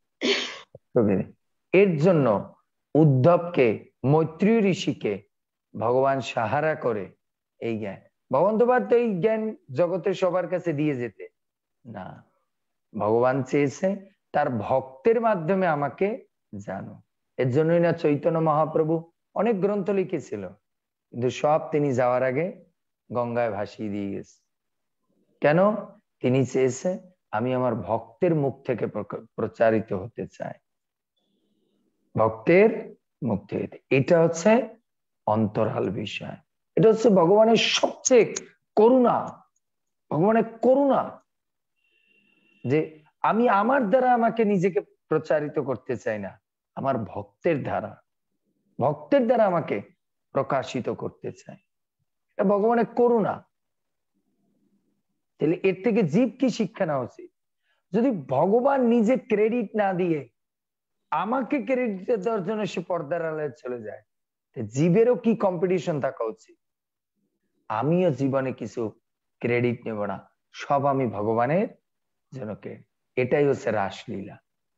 এর জন্য উদ্ধবকে, মৈত্রী ঋষিকে ভগবান সাহারা করে এই জ্ঞান। ভগবান তো পারত এই জ্ঞান জগতের সবার কাছে দিয়ে যেতে না, ভগবান চেয়েছে তার ভক্তের মাধ্যমে আমাকে জানো। এর জন্যই না চৈতন্য মহাপ্রভু অনেক গ্রন্থ লিখেছিল, কিন্তু সব তিনি যাওয়ার আগে গঙ্গায় ভাসিয়ে দিয়ে গেছে। কেন? তিনি চেয়েছে আমি আমার ভক্তের মুখ থেকে প্রচারিত হতে চাই, ভক্তের মুখ থেকে। এটা হচ্ছে অন্তরাল বিষয়, এটা হচ্ছে ভগবানের সবচেয়ে করুণা, ভগবানের করুণা যে আমি আমার দ্বারা আমাকে নিজেকে প্রচারিত করতে চাই না, আমার ভক্তের দ্বারা ভক্তের দ্বারা আমাকে প্রকাশিত করতে চাই। এটা ভগবানের করুণা। তাহলে এর থেকে জীব কি শিক্ষা নেওয়া উচিত? যদি ভগবান নিজে ক্রেডিট না দিয়ে আমাকে ক্রেডিট দেওয়ার জন্য সে পর্দার আড়ালে চলে যায়, জীবেরও কি কম্পিটিশন থাকা উচিত? আমিও জীবনে কিছু ক্রেডিট নেব না, সব আমি ভগবানের জন্য। এটাই হচ্ছে রাসলীলা,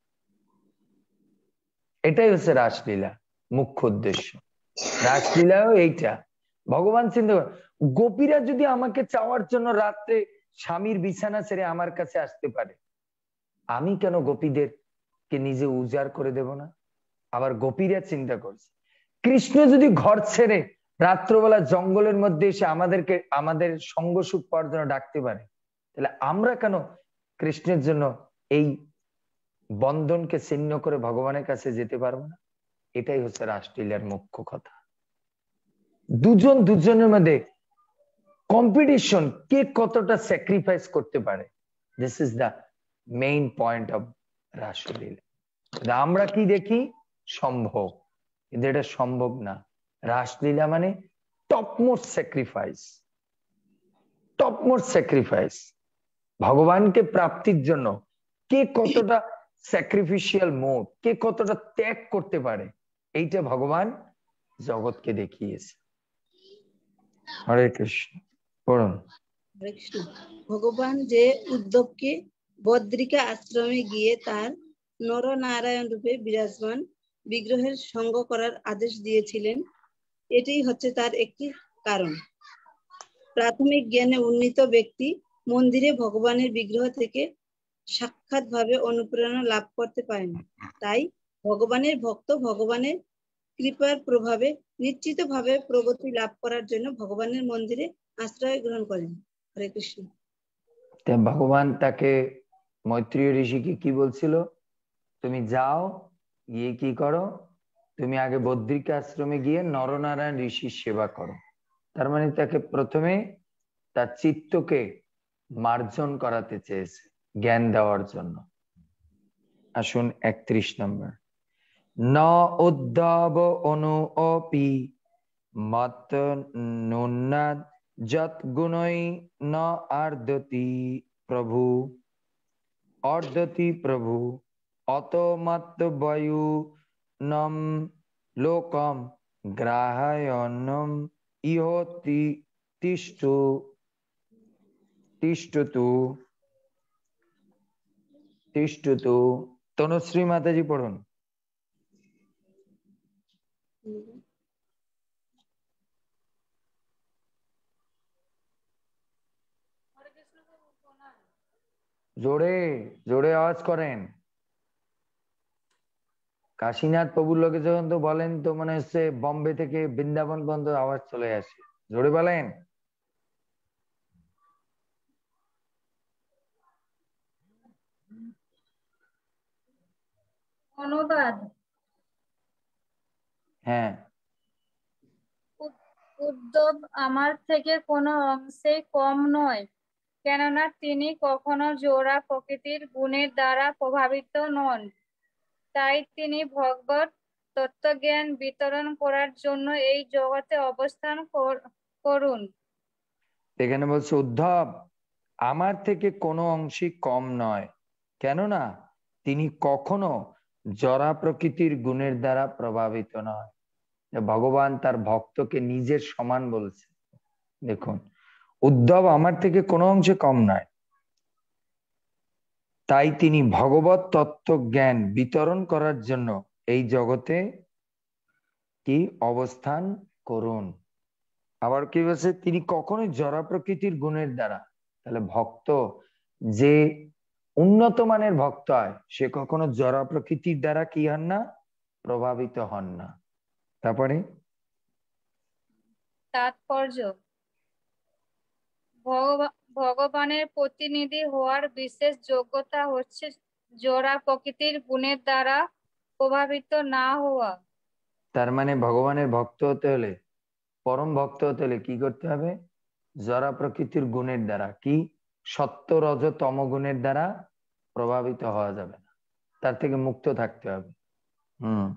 এটাই হচ্ছে রাসলীলা মুখ্য উদ্দেশ্য। রাসলীলাও এইটা, ভগবান চিন্তা করে গোপীরা যদি আমাকে চাওয়ার জন্য রাত্রে স্বামীর বিছানা ছেড়ে আমার কাছে আসতে পারে, আমি কেন গোপীদেরকে নিজে উজাড় করে দেব না? আবার গোপীরা চিন্তা করছে কৃষ্ণ যদি ঘর ছেড়ে রাত্রবেলা জঙ্গলের মধ্যে এসে আমাদেরকে আমাদের সঙ্গ সুখ পাওয়ার জন্য ডাকতে পারে, তাহলে আমরা কেন কৃষ্ণের জন্য এই বন্ধনকে ছিন্ন করে ভগবানের কাছে যেতে পারবো না? এটাই হচ্ছে রাসলীলার মুখ্য কথা। দুজন দুজনের মধ্যে কম্পিটিশন, কে কতটা স্যাক্রিফাইস করতে পারে, this is the main point of Raslila. আমরা কি দেখি সম্ভব, কিন্তু এটা সম্ভব না। রাসলীলা মানে টপমোস্ট স্যাক্রিফাইস, টপমোস্ট স্যাক্রিফাইস ভগবানকে প্রাপ্তির জন্য কে কতটা স্যাক্রিফিশিয়াল মোড, কে কতটা ত্যাগ করতে পারে, এইটা ভগবান জগৎকে দেখিয়েছে। হরে কৃষ্ণ, পড়ুন। হরে কৃষ্ণ। ভগবান যে উদ্ধবকে বদ্রিকা আশ্রমে গিয়ে তার নরনারায়ণ রূপে বিরাজমান বিগ্রহের সঙ্গ করার আদেশ দিয়েছিলেন, এটাই হচ্ছে তার একটি কারণ। প্রাথমিক জ্ঞানে উন্নীত ব্যক্তি মন্দিরে ভগবানের বিগ্রহ থেকে সাক্ষাৎ ভাবে অনুপ্রেরণা লাভ করতে পারেন। তাই ভগবানের ভক্ত ভগবানের কৃপার প্রভাবে নিশ্চিত ভাবে প্রগতি লাভ করার জন্য ভগবানের মন্দিরে আশ্রয় গ্রহণ করেন। হরে কৃষ্ণ। ভগবান তাকে মৈত্রীয় ঋষিকে কি বলছিল? তুমি যাও, গিয়ে কি করো, তুমি আগে বদ্রিকা আশ্রমে গিয়ে নরনারায়ণ ঋষির সেবা করো। তার মানে তাকে প্রথমে তার চিত্তকে মার্জন করাতে চেয়েছে, জ্ঞান দেওয়ার জন্য। আসুন একত্রিশ নম্বর। ন উদ্ধব অনু অপি মত নুন্নাদ যত গুণই ন আর্দতি প্রভু অর্দতি প্রভু অত মত বায়ু নম লোকম গ্রাহায়নম ইহতি তিষ্ঠু তিষ্ঠতু তিষ্ঠতু। তনুশ্রী মাতাজি পড়ুন। জোরে জোরে আওয়াজ করেন। কাশীনাথ প্রভুর লোকে যখন তো বলেন তো মনে হচ্ছে বম্বে থেকে বৃন্দাবন পর্যন্ত আওয়াজ চলে আসে। জোরে বলেন। অনুবাদ। হ্যাঁ। উদ্ধব আমার থেকে কোনো অংশে কম নয়, কেননা তিনি কখনো জোড়া প্রকৃতির গুণের দ্বারা প্রভাবিত নন। তাই তিনি ভগবত তত্ত্বজ্ঞান বিতরণ করার জন্য এই জগতে অবস্থান করুন। এখানে বলছে উদ্ধব আমার থেকে কোনো অংশে কম নয়, কেননা তিনি কখনো জড়া প্রকৃতির গুণের দ্বারা প্রভাবিত নয়। ভগবান তার ভক্তকে নিজের সমান বলছে। দেখুন, উদ্ধব আমার থেকে কোনো অংশে কম নয়, তাই তিনি ভগবত তত্ত্ব জ্ঞান বিতরণ করার জন্য এই জগতে কি অবস্থান করুন। আবার কি বলছে? তিনি কখনোই জড়া প্রকৃতির গুণের দ্বারা, তাহলে ভক্ত যে উন্নত মানের ভক্ত হয় সে কখনো জড়া প্রকৃতির দ্বারা কি হন না, প্রভাবিত হন না। তারপরে তাৎপর্য, ভগবানের প্রতিনিধি হওয়ার বিশেষ যোগ্যতা হচ্ছে জোড়া প্রকৃতির গুণের দ্বারা প্রভাবিত না হওয়া। তার মানে ভগবানের ভক্ত হতে হলে, পরম ভক্ত হতে হলে কি করতে হবে? জড়া প্রকৃতির গুণের দ্বারা, কি সত্য রজ তম গুণের দ্বারা প্রভাবিত হওয়া যাবে না, তার থেকে মুক্ত থাকতে হবে। হম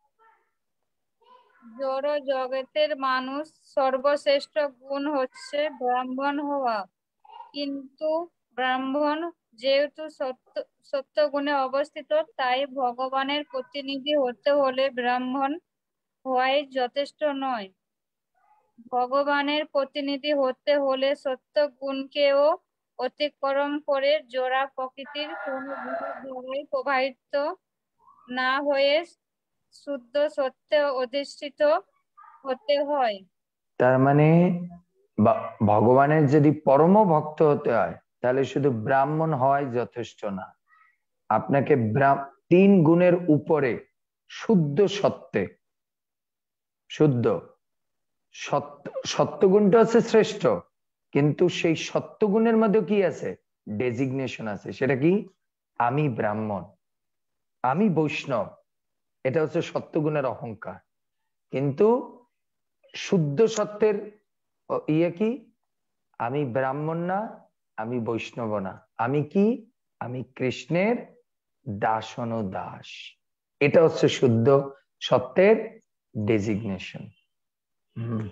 জড় জগতের মানুষ সর্বশ্রেষ্ঠ গুণ হচ্ছে ব্রাহ্মণ হওয়া, কিন্তু ব্রাহ্মণ যেহেতু সত্য সত্য গুণে অবস্থিত, তাই ভগবানের প্রতিনিধি হতে হলে ব্রাহ্মণ হওয়াই যথেষ্ট নয়। ভগবানের প্রতিনিধি হতে হলে সত্য গুণকেও অতিক্রম করে জোড়া প্রকৃতির কোন গুণের দ্বারাই প্রভাবিত না হয়ে শুদ্ধ সত্যে অধিষ্ঠিত হতে হয়। তার মানে ভগবানের যদি পরম ভক্ত হতে হয় তাহলে শুধু ব্রাহ্মণ হওয়াই যথেষ্ট না, আপনাকে তিন গুণের উপরে শুদ্ধ সত্যে, শুদ্ধ সত্য, সত্যগুণটা হচ্ছে শ্রেষ্ঠ, কিন্তু সেই সত্যগুণের মধ্যে কি আছে? ডেজিগনেশন আছে। সেটা কি? আমি ব্রাহ্মণ, আমি বৈষ্ণব, এটা হচ্ছে সত্যগুণের অহংকার। কিন্তু শুদ্ধ সত্যের ইয়ে কি? আমি ব্রাহ্মণ না, আমি বৈষ্ণব না, আমি কি? আমি কৃষ্ণের দাসন দাস। এটা হচ্ছে শুদ্ধ সত্যের ডেজিগনেশন। হম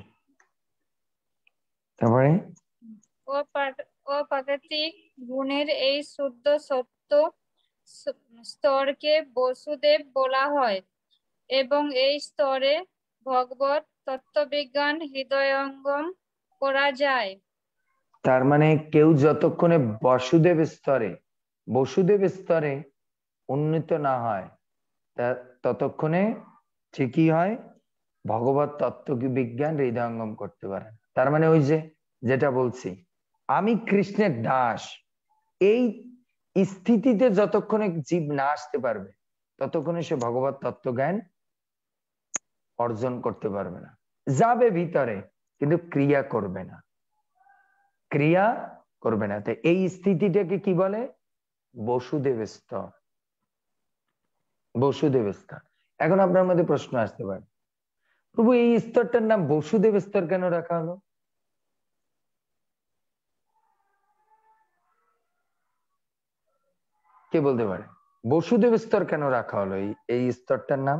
তারপরে অপ্রাকৃতিক গুণের এই শুদ্ধ সত্য স্তরকে বসুদেব বলা হয় এবং এই স্তরে ভগবত তত্ত্ববিজ্ঞান হৃদয়ঙ্গম করা যায়। তার মানে কেউ যতক্ষণে বসুদেব স্তরে বসুদেব স্তরে উন্নীত না হয় ততক্ষণে ঠিকই হয় ভগবত তত্ত্ব বিজ্ঞান হৃদয়ঙ্গম করতে পারে। তার মানে ওই যে যেটা বলছি, আমি কৃষ্ণের দাস, এই স্থিতিতে যতক্ষণে জীব না আসতে পারবে ততক্ষণে সে ভগবত তত্ত্ব জ্ঞান অর্জন করতে পারবে না। যাবে ভিতরে কিন্তু ক্রিয়া করবে না, ক্রিয়া করবে না। তো এই স্থিতিটাকে কি বলে? বসুদেব স্তর, বসুদেব স্তর। এখন আপনার মধ্যে প্রশ্ন আসতে পারে, প্রভু এই স্তরটার নাম বসুদেব স্তর কেন রাখা হলো? কে বলতে পারে বসুদেব স্তর কেন রাখা হলো এই স্তরটার নাম?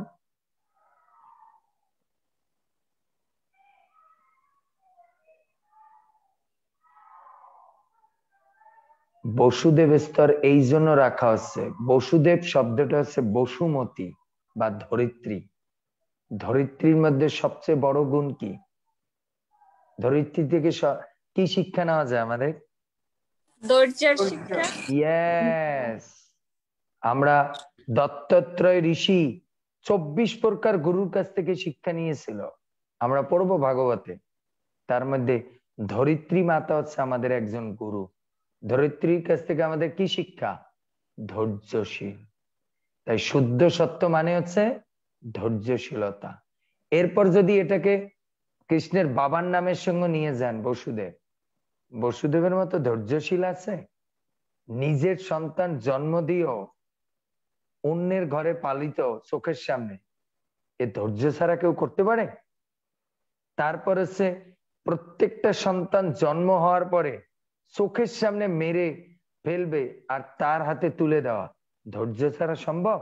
বসুদেব স্তর এই জন্য রাখা হচ্ছে, বসুদেব শব্দটা হচ্ছে বসুমতী বা ধরিত্রী। ধরিত্রীর মধ্যে সবচেয়ে বড় গুণ কি? ধরিত্রী থেকে কি শিক্ষা নেওয়া যায় আমাদের? ধৈর্যের শিক্ষা। ইয়েস, আমরা দত্তাত্রেয় ঋষি চব্বিশ প্রকার গুরুর কাছ থেকে শিক্ষা নিয়েছিল, আমরা পড়বো ভাগবতে। তার মধ্যে ধরিত্রী মাতা হচ্ছে আমাদের একজন গুরু। ধরিত্রীর কাছ থেকে আমাদের কি শিক্ষা? ধৈর্যশীল। তাই শুদ্ধ সত্য মানে হচ্ছে ধৈর্যশীলতা। এরপর যদি এটাকে কৃষ্ণের বাবার নামের সঙ্গে নিয়ে যান, বসুদেব, বসুদেবের মতো ধৈর্যশীল আছে? নিজের সন্তান জন্ম দিয়েও অন্যের ঘরে পালিত চোখের সামনে, এ ধৈর্য ছাড়া কেউ করতে পারে? তারপর হচ্ছে প্রত্যেকটা সন্তান জন্ম হওয়ার পরে চোখের সামনে মেরে ফেলবে আর তার হাতে তুলে দেওয়া, ধৈর্য ছাড়া সম্ভব?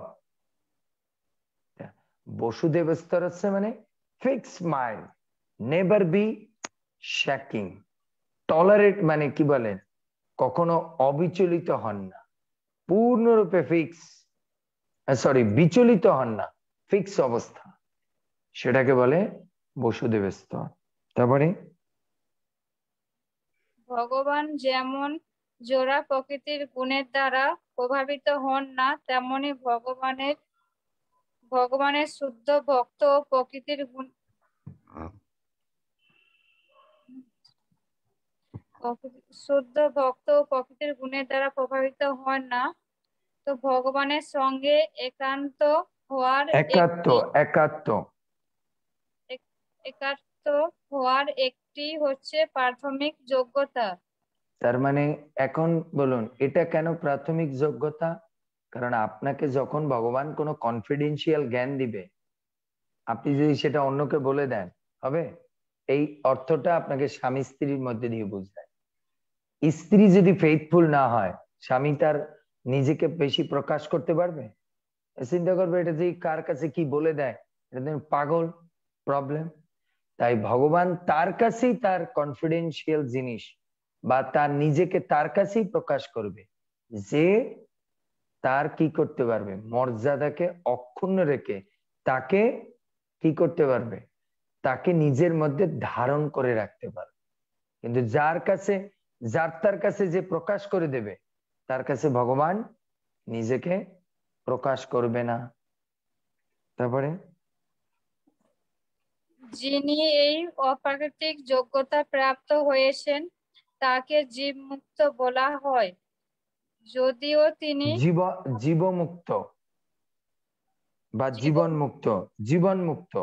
বসুদেব স্তর হচ্ছে মানে fix mind, never be shaking, tolerate মানে কি বলেন, কখনো অবিচলিত হন না, পূর্ণরূপে ফিক্স, সরি বিচলিত হন না, ফিক্স অবস্থা, সেটাকে বলে বসুদেব স্তর। তারপরে ভগবান যেমন জোড়া প্রকৃতির গুণের দ্বারা প্রভাবিত হন না, তেমনি ভগবানের ভগবানের শুদ্ধ ভক্ত ও প্রকৃতির গুণ শুদ্ধ ভক্ত ও প্রকৃতির গুণের দ্বারা প্রভাবিত হন না। তো ভগবানের সঙ্গে একান্ত হওয়ার একাত্ম একাত্ম একাত্ম হওয়ার একটি হচ্ছে প্রাথমিক যোগ্যতা। তার মানে এখন বলুন এটা কেন প্রাথমিক যোগ্যতা? কারণ আপনাকে যখন ভগবান কোনো কনফিডেন্সিয়াল জ্ঞান দিবে, আপনি যদি সেটা অন্যকে বলে দেন হবে? এই অর্থটা আপনাকে স্বামী স্ত্রীর মধ্যে দিয়ে বুঝায়। স্ত্রী যদি ফেইথফুল না হয়, স্বামী তার নিজেকে বেশি প্রকাশ করতে পারবে? চিন্তা করবে এটা যে কার কাছে কি বলে দেয়, এটা পাগল, প্রবলেম। তাই ভগবান তার কাছেই তার কনফিডেন্সিয়াল জিনিস বা তার নিজেকে তার কাছেই প্রকাশ করবে, যে তার কি করতে পারবে, মর্যাদাকে অক্ষুণ্ণ রেখে তাকে কি করতে পারবে, তাকে নিজের মধ্যে ধারণ করে রাখতে পারবে। কিন্তু যার কাছে যার তার কাছে যে প্রকাশ করে দেবে, তার কাছে ভগবান নিজেকে প্রকাশ করবে না। তারপরে যিনি এই অপ্রাকৃতিক যোগ্যতা প্রাপ্ত হয়েছেন তাকে জীব মুক্ত বলা হয়, যদিও তিনি জীব জীবমুক্ত বা জীবন মুক্ত জীবন মুক্ত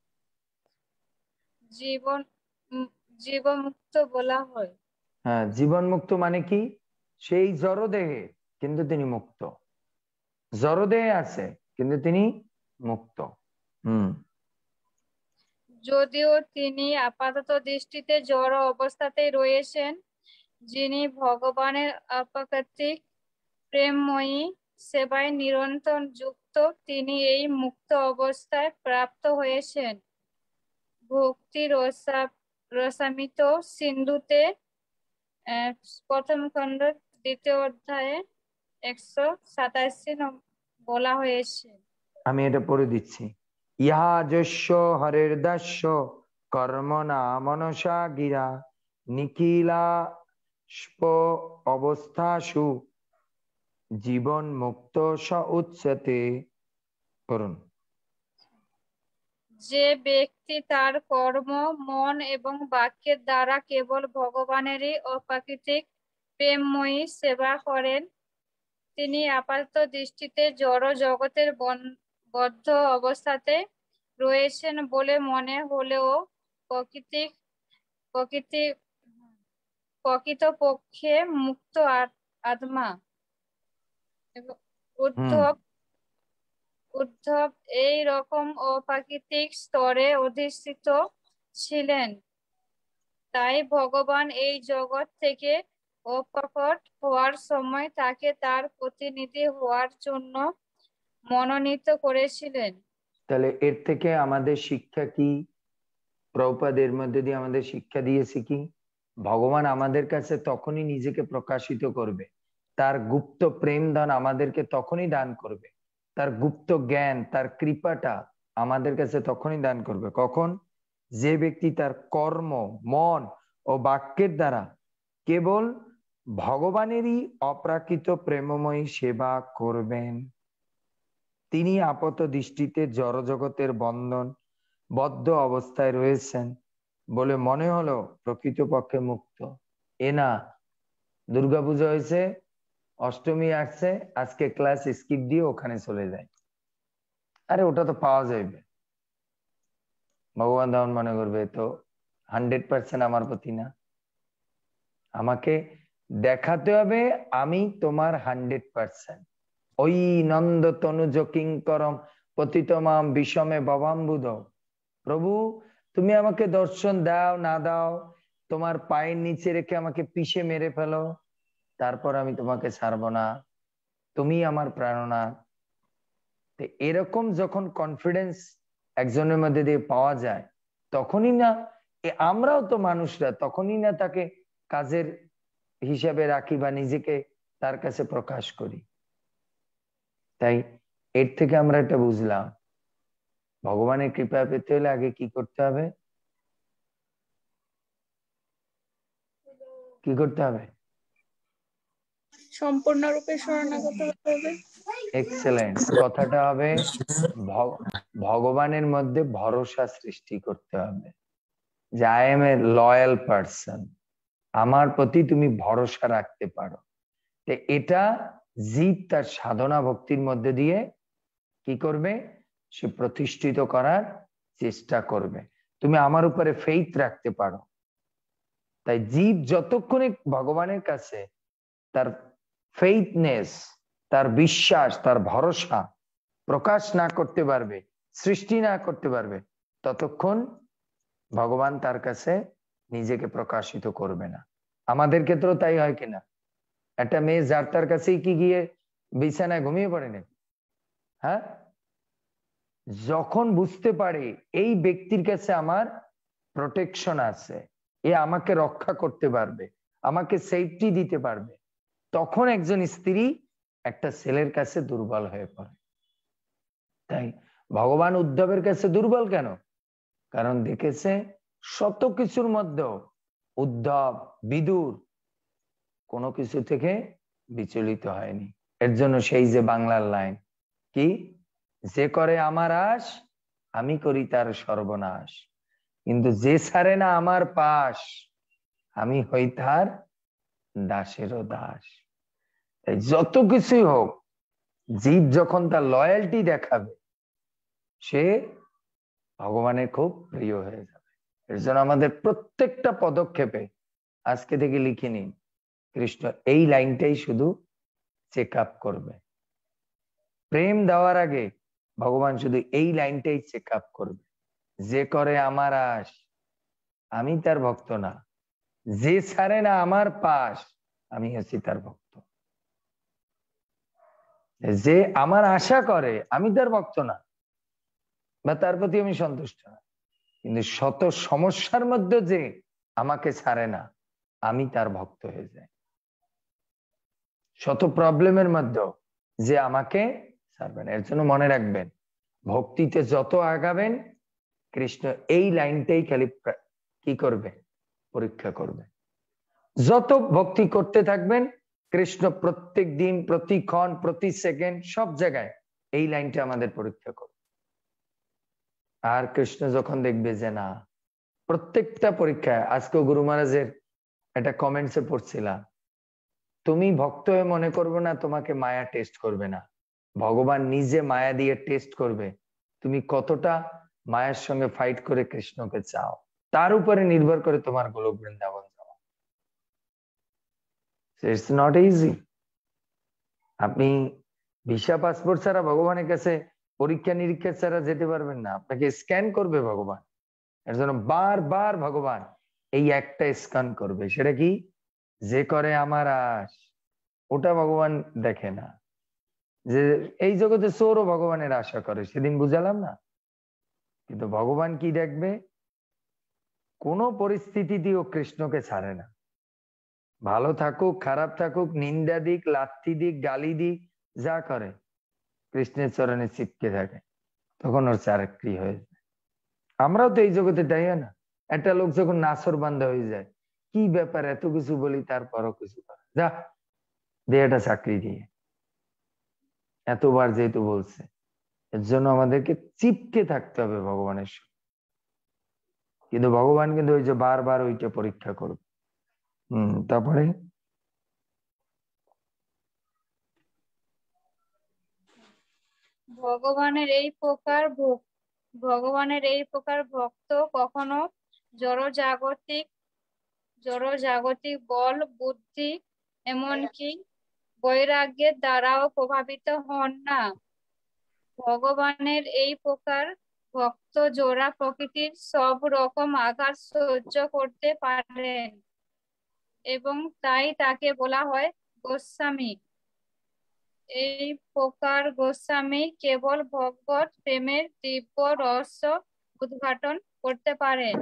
জীবন জীবমুক্ত বলা হয়। হ্যাঁ, জীবন মুক্ত মানে কি? সেই জড়দেহে কিন্তু তিনি মুক্ত, জড়দেহে আছে কিন্তু তিনি মুক্ত। হম যদিও তিনি আপাতত দৃষ্টিতে জড় অবস্থাতেই রয়েছেন, যিনি ভগবানের অপ্রাকৃতিক প্রেমময়ী সেবায় নিরন্তর যুক্ত, তিনি এই মুক্ত অবস্থায় প্রাপ্ত হয়েছেন। ভক্তি রসা রসামিত সিন্ধুতে প্রথম খণ্ড দ্বিতীয় অধ্যায়ে একশো সাতাশি বলা হয়েছে। আমি এটা পড়ে দিচ্ছি। ইহা যস্য হরের দাস্য কর্ম না মনসা গিরা নিখিলা অবস্থাসু জীবন মুক্ত স উচ্চতে। করুন। যে ব্যক্তি তার কর্ম, মন এবং বাক্যের দ্বারা কেবল ভগবানেরই অপ্রাকৃতিক প্রেমময়ী সেবা করেন, তিনি আপাতত দৃষ্টিতে জড় জগতের বদ্ধ অবস্থাতে রয়েছেন বলে মনে হলেও প্রকৃতি প্রকৃতি প্রকৃতপক্ষে মুক্ত আত্মা। উদ্ধব উদ্ধব এই রকম অপ্রাকৃতিক স্তরে অধিষ্ঠিত ছিলেন, তাই ভগবান এই জগৎ থেকে অপ্রকট হওয়ার সময় তাকে তার প্রতিনিধি হওয়ার জন্য মনোনীত করেছিলেন। তাহলে এর থেকে আমাদের শিক্ষা কি? প্রভুপাদের মধ্যে দিয়ে আমাদের শিক্ষা দিয়েছে কি? ভগবান আমাদের কাছে তখনই নিজেকে প্রকাশিত করবে, তার গুপ্ত প্রেম দান আমাদেরকে তখনই দান করবে, তার গুপ্ত জ্ঞান, তার কৃপাটা আমাদের কাছে তখনই দান করবে। কখন? যে ব্যক্তি তার কর্ম, মন ও বাক্যের দ্বারা কেবল ভগবানেরই অপ্রাকৃত প্রেমময়ী সেবা করবেন। তিনি আপাত দৃষ্টিতে জড়জগতের বন্ধন বদ্ধ অবস্থায় রয়েছেন বলে মনে হলো প্রকৃতপক্ষে মুক্ত। এ না, দুর্গাপূজা হয়েছে, অষ্টমী আসছে, আজকে ক্লাস স্কিপ দিয়ে ওখানে চলে যায়। আরে ওটা তো পাওয়া যাবে। ভগবান তখন মনে করবে তো হান্ড্রেড পার্সেন্ট আমার প্রতি না, আমাকে দেখাতে হবে আমি তোমার হান্ড্রেড পার্সেন্ট। ওই নন্দ তনুজ কিঙ্করম পতিতমাম বিষমে ভবাম্বুধ। প্রভু তুমি আমাকে দর্শন দাও না দাও, তোমার পায়ের নিচে রেখে আমাকে পিষে মেরে ফেলো, তারপর আমি তোমাকে ছাড়বো না, তুমি আমার প্রেরণা। এরকম যখন কনফিডেন্স একজনের মধ্যে দিয়ে পাওয়া যায়, তখনই না আমরাও তো মানুষরা, তখনই না তাকে কাজের হিসাবে রাখি বা নিজেকে তার কাছে প্রকাশ করি। তাই এর থেকে আমরা এটা বুঝলাম, ভগবানের কৃপা পেতে হলে আগে কি করতে হবে? কি করতে হবে? সম্পূর্ণরূপে শরণাগত হতে হবে। এক্সেলেন্ট। কথাটা হবে ভগবানের মধ্যে ভরসা সৃষ্টি করতে হবে, যে I am a loyal person, আমার প্রতি তুমি ভরসা রাখতে পারো। এটা জীব তার সাধনা ভক্তির মধ্যে দিয়ে কি করবে? সে প্রতিষ্ঠিত করার চেষ্টা করবে, তুমি আমার উপরে ফেইথ রাখতে পারো। তাই জীব যতক্ষণে ভগবানের কাছে তার ফেইথনেস, তার বিশ্বাস, তার ভরসা প্রকাশ না করতে পারবে, সৃষ্টি না করতে পারবে, ততক্ষণ ভগবান তার কাছে নিজেকে প্রকাশিত করবে না। আমাদের ক্ষেত্রেও তাই হয় কিনা? একটা মেয়ে যার তার কাছেই কি গিয়ে বিছানায় ঘুমিয়ে পড়ে না? হ্যাঁ, যখন বুঝতে পারে এই ব্যক্তির কাছে আমার প্রোটেকশন আছে, এ আমাকে রক্ষা করতে পারবে, আমাকে সেফটি দিতে পারবে, তখন একজন স্ত্রী একটা ছেলের কাছে দুর্বল হয়ে পড়ে। তাই ভগবান উদ্ধবের কাছে দুর্বল কেন? কারণ দেখেছে শত কিছুর মধ্যেও উদ্ধব বিদুর কোনো কিছু থেকে বিচলিত হয়নি। এর জন্য সেই যে বাংলার লাইন কি, যে করে আমার আশ আমি করি তার সর্বনাশ, কিন্তু যে ছাড়ে না আমার পাশ আমি হই তার দাসেরও দাস। তাই যত কিছুই হোক, জীব যখন তার লয়্যালটি দেখাবে সে ভগবানের খুব প্রিয় হয়ে যাবে। এর জন্য আমাদের প্রত্যেকটা পদক্ষেপে আজকে থেকে লিখে নিন, কৃষ্ণ এই লাইনটাই শুধু চেক আপ করবে। প্রেম দেওয়ার আগে ভগবান শুধু এই লাইনটাই চেক আপ করবে, যে করে আমার আশ আমি তার ভক্ত না, যে ছাড়ে না আমার পাশ আমি হচ্ছি তার ভক্ত। যে আমার আশা করে আমি তার ভক্ত না বা তার প্রতি আমি সন্তুষ্ট না, কিন্তু শত সমস্যার মধ্যে যে আমাকে ছাড়ে না আমি তার ভক্ত হয়ে যাই। শত প্রবলেমের মধ্যেও যে আমাকে ছাড়বে না। এর জন্য মনে রাখবেন, ভক্তিতে যত আগাবেন কৃষ্ণ এই লাইনটাই খালি কি করবে, পরীক্ষা করবে। যত ভক্তি করতে থাকবেন কৃষ্ণ প্রত্যেক দিন প্রতিক্ষণ প্রতি সেকেন্ড সব জায়গায় এই লাইনটা আমাদের পরীক্ষা করবে। আর কৃষ্ণ যখন দেখবে যে না, প্রত্যেকটা পরীক্ষায়, আজকে গুরু মহারাজের একটা কমেন্টসে পড়ছিলাম, তুমি ভক্ত হয়ে মনে করবে না তোমাকে মায়া টেস্ট করবে না, ভগবান নিজে মায়া দিয়ে টেস্ট করবে তুমি কতটা মায়ের সঙ্গে ফাইট করে কৃষ্ণকে চাও, তার উপরে নির্ভর করে তোমার গোলক বৃন্দাবন যাওয়া। It's not easy. আপনি ভিসা পাসপোর্ট ছাড়া ভগবানের কাছে পরীক্ষা নিরীক্ষা ছাড়া যেতে পারবেন না, আপনাকে স্ক্যান করবে ভগবান। এর জন্য বারবার ভগবান এই একটা স্ক্যান করবে, সেটা কি, যে করে আমার আশ। ওটা ভগবান দেখে না, যে এই জগতে চোরও ভগবানের আশা করে, সেদিন বুঝালাম না। কিন্তু ভগবান কি দেখবে, কোন পরিস্থিতিতেও কৃষ্ণকে ছাড়ে না। ভালো থাকুক খারাপ থাকুক, নিন্দা দিক লাথি দিক গালি দিক যা করে, কৃষ্ণের চরণে চিপকে থাকে, তখন ওর চাকরি হয়ে যায়। আমরাও তো এই জগতে তাই না, একটা লোক যখন নাসর বান্ধা হয়ে যায়, কি ব্যাপার এত কিছু বলি তারপরও কিছু করে, যা দে একটা চাকরি দিয়ে, এতবার যেহেতু বলছে। এর জন্য আমাদেরকে চিপকে থাকতে হবে ভগবানের সঙ্গে। কিন্তু ভগবান কিন্তু ওই যে বারবার ওইটা পরীক্ষা করবে। হম তারপরে ভগবানের এই প্রকার ভগবানের এই প্রকার ভক্ত কখনো জড়জাগতিক জড়জাগতিক বল বুদ্ধি এমনকি বৈরাগ্যের দ্বারাও প্রভাবিত হন না। ভগবানের এই প্রকার ভক্ত জোড়া প্রকৃতির সব রকম আঘাত সহ্য করতে পারেন এবং তাই তাকে বলা হয় গোস্বামী। এই প্রকার গোস্বামী কেবল ভগবত প্রেমের দিব্য রহস্য উদ্ঘাটন করতে পারেন।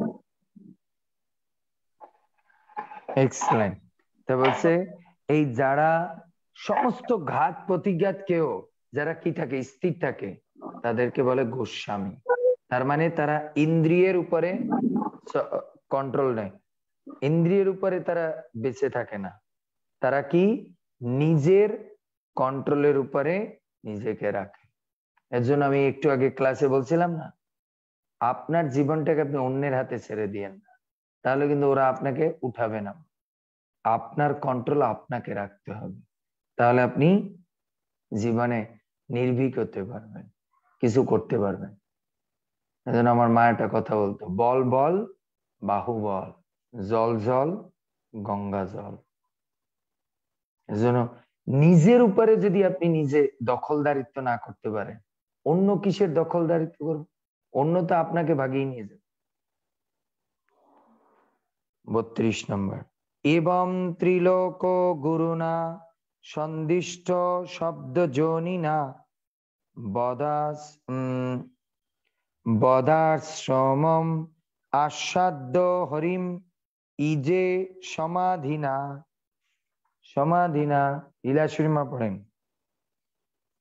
এক্সেলেন্ট। তা বলছে এই যারা সমস্ত ঘাত প্রতিঘাত কেউ যারা কি থাকে, স্থির থাকে, তাদেরকে বলে গোস্বামী। তার মানে তারা ইন্দ্রিয়ের উপরে কন্ট্রোল নেই, ইন্দ্রিয়ের উপরে তারা বেঁচে থাকে না, তারা কি নিজের কন্ট্রোলের উপরে নিজেকে রাখে। এর জন্য আমি একটু আগে ক্লাসে বলছিলাম না, আপনার জীবনটাকে আপনি অন্যের হাতে ছেড়ে দিয়েন না, তাহলে কিন্তু ওরা আপনাকে উঠাবে না। আপনার কন্ট্রোল আপনাকে রাখতে হবে, তাহলে আপনি জীবনে নির্ভীক হতে পারবেন, কিছু করতে পারবেন। এজন্য আমার মা একটা কথা বলতো, বল বল বাহুবল, জল জল গঙ্গা জল। এজন্য নিজের উপরে যদি আপনি নিজে দখলদারিত্ব না করতে পারেন, অন্য কিসের দখলদারিত্ব করবে? অন্য তো আপনাকে ভাগিয়ে নিয়ে যাবে। বত্রিশ নম্বর, এবং ত্রিলোক গুরুনা সন্দিষ্ট শব্দ জনিনা বদাস উম বদাশ্রমম আস্বাদ্য হরিম ইজে সমাধিনা। সমাধিনা লীলাশ্বরী মা পড়েন।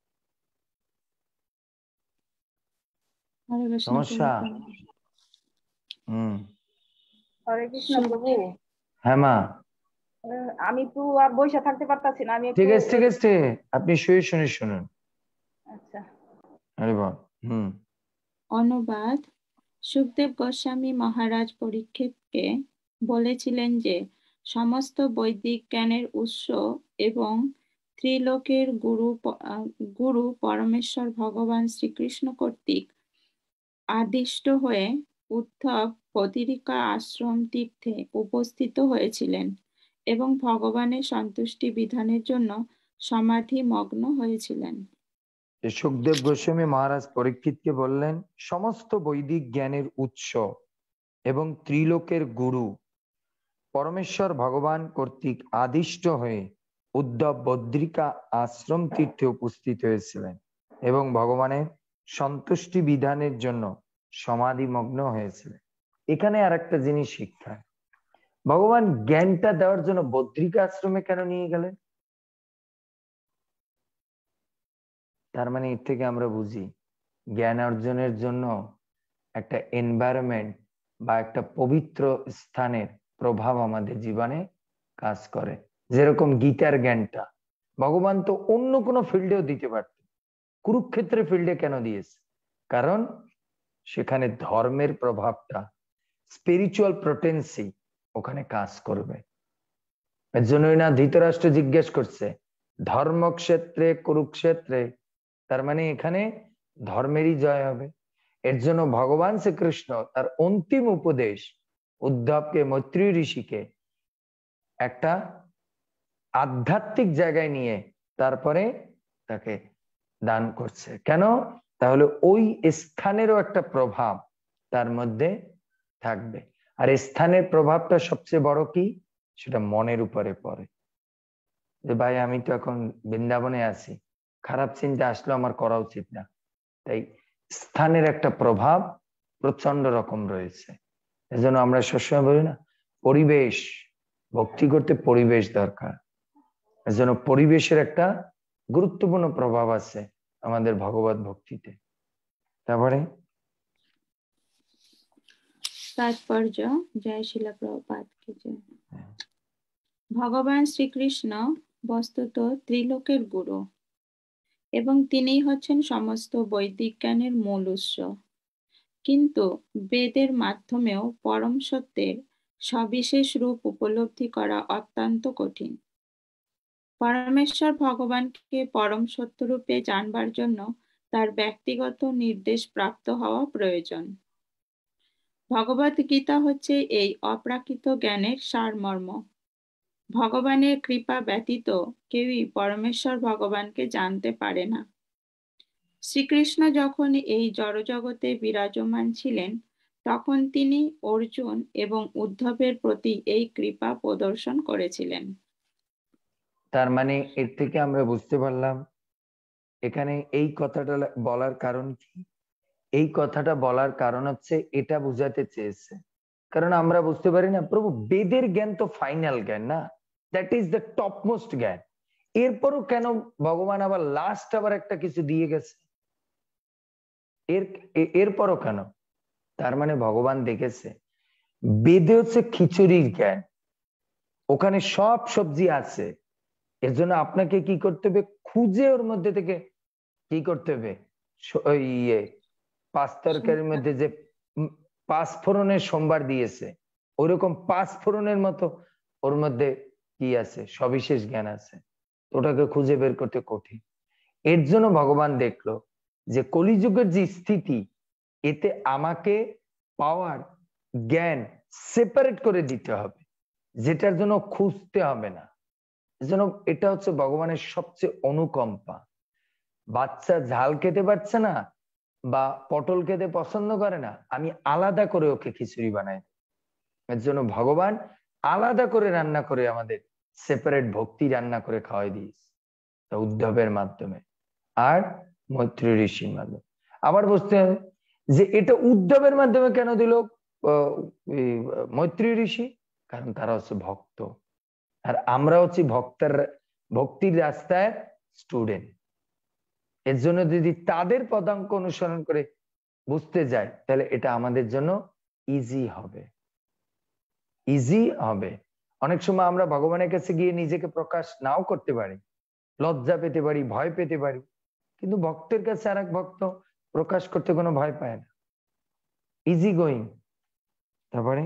সমস্যা হুম হরে কৃষ্ণ প্রভু। হ্যাঁ মা, আহ, আমি তো আর বসে থাকতে পারতাছি না, আমি ঠিক একটু। আছে ঠিক আছে, আপনি শুয়ে শুনে শুনুন। আচ্ছা। আরে বল। হুম অনুবাদ। সুখদেব গোস্বামী মহারাজ পরীক্ষিতকে বলেছিলেন যে সমস্ত বৈদিক জ্ঞানের উৎস এবং ত্রিলোকের গুরু গুরু পরমেশ্বর ভগবান শ্রীকৃষ্ণ কর্তৃক আদিষ্ট হয়ে উদ্ধব বদরিকা আশ্রম তীর্থে উপস্থিত হয়েছিলেন এবং ভগবানের সন্তুষ্টি বিধানের জন্য সমাধি মগ্ন হয়েছিলেন। সুখদেব গোস্বামী মহারাজ পরীক্ষিতকে বললেন সমস্ত বৈদিক জ্ঞানের উৎস এবং ত্রিলোকের গুরু পরমেশ্বর ভগবান কর্তৃক আদিষ্ট হয়ে উদ্ধব বদ্রিকা আশ্রম তীর্থে উপস্থিত হয়েছিলেন এবং ভগবানের সন্তুষ্টি বিধানের জন্য সমাধি মগ্ন হয়েছিলেন। এখানে আর একটা জিনিস শিক্ষা, ভগবান জ্ঞানটা দেওয়ার জন্য বদ্রিকা আশ্রমে কেন নিয়ে গেলেন? তার মানে এর থেকে আমরা বুঝি জ্ঞান অর্জনের জন্য একটা এনভায়রনমেন্ট বা একটা পবিত্র স্থানের প্রভাব আমাদের জীবনে কাজ করে। যেরকম গীতার জ্ঞানটা ভগবান তো অন্য কোনো ফিল্ডেও দিতে পারতেন, কুরুক্ষেত্রের ফিল্ডে কেন দিয়েছে? কারণ সেখানে ধর্মের প্রভাবটা, স্পিরিচুয়াল প্রোটেন্সি ওখানে কাজ করবে। এর জন্যই না ধৃতরাষ্ট্র জিজ্ঞেস করছে ধর্মক্ষেত্রে কুরুক্ষেত্রে, তার মানে এখানে ধর্মেরই জয় হবে। এর জন্য ভগবান শ্রীকৃষ্ণ তার অন্তিম উপদেশ উদ্ধবকে, মৈত্রী ঋষিকে একটা আধ্যাত্মিক জায়গায় নিয়ে তারপরে তাকে দান করছে। কেন? তাহলে ওই স্থানেরও একটা প্রভাব তার মধ্যে থাকবে। আর স্থানের প্রভাবটা সবচেয়ে বড় কি? সেটা মনের উপরে পড়ে। যে ভাই আমি তো এখন বৃন্দাবনে আছি, খারাপ চিন্তা আসলে আমার করা উচিত না। তাই স্থানের একটা প্রভাব প্রচন্ড রকম রয়েছে। এজন্য আমরা সবসময় বলি না পরিবেশ, ভক্তি করতে পরিবেশ দরকার। এজন্য পরিবেশের একটা গুরুত্বপূর্ণ প্রভাব আছে আমাদের ভগবত ভক্তিতে। তারপরে তাৎপর্য। জয় শিলা প্রভুপাদ কি জয়। ভগবান শ্রীকৃষ্ণ বস্তুত ত্রিলোকের গুরু এবং তিনিই হচ্ছেন সমস্ত বৈদিক জ্ঞানের মূল উৎস। কিন্তু বেদের মাধ্যমেও পরম সত্যের সবিশেষ রূপ উপলব্ধি করা অত্যন্ত কঠিন। পরমেশ্বর ভগবানকে পরম সত্যরূপে জানবার জন্য তার ব্যক্তিগত নির্দেশ প্রাপ্ত হওয়া প্রয়োজন। ভগবদ গীতা হচ্ছে এই অপ্রাকৃত জ্ঞানের সারমর্ম। ভগবানের কৃপা ব্যতীত কেউই পরমেশ্বর ভগবানকে জানতে পারে না। শ্রীকৃষ্ণ যখন এই জড়জগতে বিরাজমান ছিলেন তখন তিনি অর্জুন এবং উদ্ধবের প্রতি এই কৃপা প্রদর্শন করেছিলেন। তার মানে এর থেকে আমরা বুঝতে পারলাম এখানে এই কথাটা বলার কারণ কি? এই কথাটা বলার কারণ হচ্ছে এটা বুঝাতে চেয়েছে, কারণ আমরা বুঝতে পারি না প্রভু বেদের জ্ঞান তো ফাইনাল জ্ঞান না, that is the topmost জ্ঞান। এরপরও কেন ভগবান আবার লাস্ট আবার একটা কিছু দিয়ে গেছে? এর এরপরও কেন? তার মানে ভগবান দেখেছে বেদে হচ্ছে খিচুড়ির জ্ঞান, ওখানে সব সবজি আছে। এর জন্য আপনাকে কি করতে হবে? খুঁজে ওর মধ্যে থেকে কি করতে হবে? ইয়ে পাঁচ তরকারির মধ্যে যে পাঁচ ফোড়নের সোমবার দিয়েছে ওরকম পাঁচ ফোড়নের মতো ওর মধ্যে কি আছে? সবিশেষ জ্ঞান আছে। ওটাকে খুঁজে বের করতে কঠিন। এর জন্য ভগবান দেখলো যে কলিযুগের যে স্থিতি, এতে আমাকে পাওয়ার জ্ঞান সেপারেট করে দিতে হবে, যেটার জন্য খুঁজতে হবে না। এজন্য এটা হচ্ছে ভগবানের সবচেয়ে অনুকম্পা। বাচ্চা ঝাল খেতে পারছে না বা পটল খেতে পছন্দ করে না, আমি আলাদা করে ওকে খিচুড়ি বানাই। এর জন্য ভগবান আলাদা করে রান্না করে আমাদের সেপারেট ভক্তি রান্না করে খাওয়াই দিয়েছে উদ্ধবের মাধ্যমে আর মৈত্রী ঋষির মাধ্যমে। আবার বুঝতে হবে যে এটা উদ্ধবের মাধ্যমে কেন দিল মৈত্রী ঋষি? কারণ তারা হচ্ছে ভক্ত, আর আমরা হচ্ছে ভক্তের ভক্তির রাস্তায় স্টুডেন্ট। এর জন্য যদি তাদের পদাঙ্ক অনুসরণ করে বুঝতে যায় তাহলে এটা আমাদের জন্য ইজি হবে, ইজি হবে। অনেক সময় আমরা ভগবানের কাছে গিয়ে নিজেকে প্রকাশ নাও করতে পারি, লজ্জা পেতে পারি, ভয় পেতে পারি, কিন্তু ভক্তের কাছে আর এক ভক্ত প্রকাশ করতে কোনো ভয় পায় না, ইজি গোয়িং। তারপরে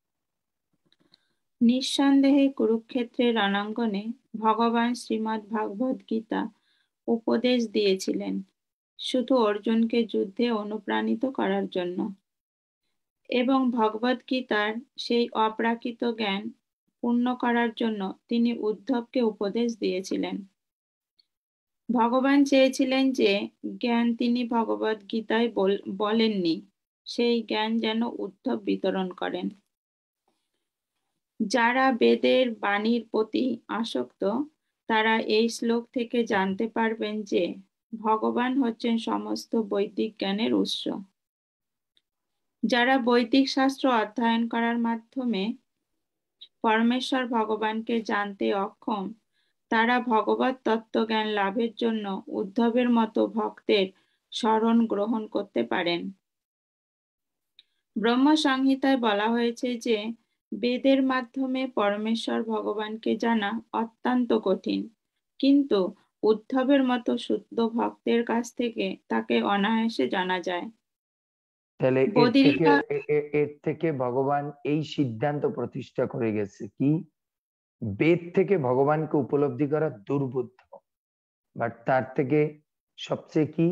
নিঃসন্দেহে কুরুক্ষেত্রের রণাঙ্গনে ভগবান শ্রীমদ্ ভাগবত গীতা উপদেশ দিয়েছিলেন শুধু অর্জুনকে যুদ্ধে অনুপ্রাণিত করার জন্য, এবং ভগবত গীতার সেই অপ্রাকৃত জ্ঞান পূর্ণ করার জন্য তিনি উদ্ধবকে উপদেশ দিয়েছিলেন। ভগবান চেয়েছিলেন যে জ্ঞান তিনি ভগবত গীতায় বলেননি সেই জ্ঞান যেন উদ্ধব বিতরণ করেন। যারা বেদের বাণীর প্রতি আসক্ত তারা এই শ্লোক থেকে জানতে পারবেন যে ভগবান হচ্ছেন সমস্ত বৈদিক জ্ঞানের উৎস। যারা বৈদিক শাস্ত্র অধ্যয়ন করার মাধ্যমে পরমেশ্বর ভগবানকে জানতে অক্ষম তারা ভগবত তত্ত্বজ্ঞান লাভের জন্য উদ্ধবের মতো ভক্তের শরণ গ্রহণ করতে পারেন। ব্রহ্ম সংহিতায় বলা হয়েছে যে বেদের মাধ্যমে পরমেশ্বর ভগবানকে জানা অত্যন্ত কঠিন, কিন্তু উদ্ধবের মতো শুদ্ধ ভক্তের কাছ থেকে তাকে অনায়াসে জানা যায়। তাহলে এর থেকে এর থেকে ভগবান এই সিদ্ধান্ত প্রতিষ্ঠা করে গেছে কি বেদ থেকে ভগবানকে উপলব্ধি করা দুর্বোধ্য, বাট তার থেকে সবচেয়ে কি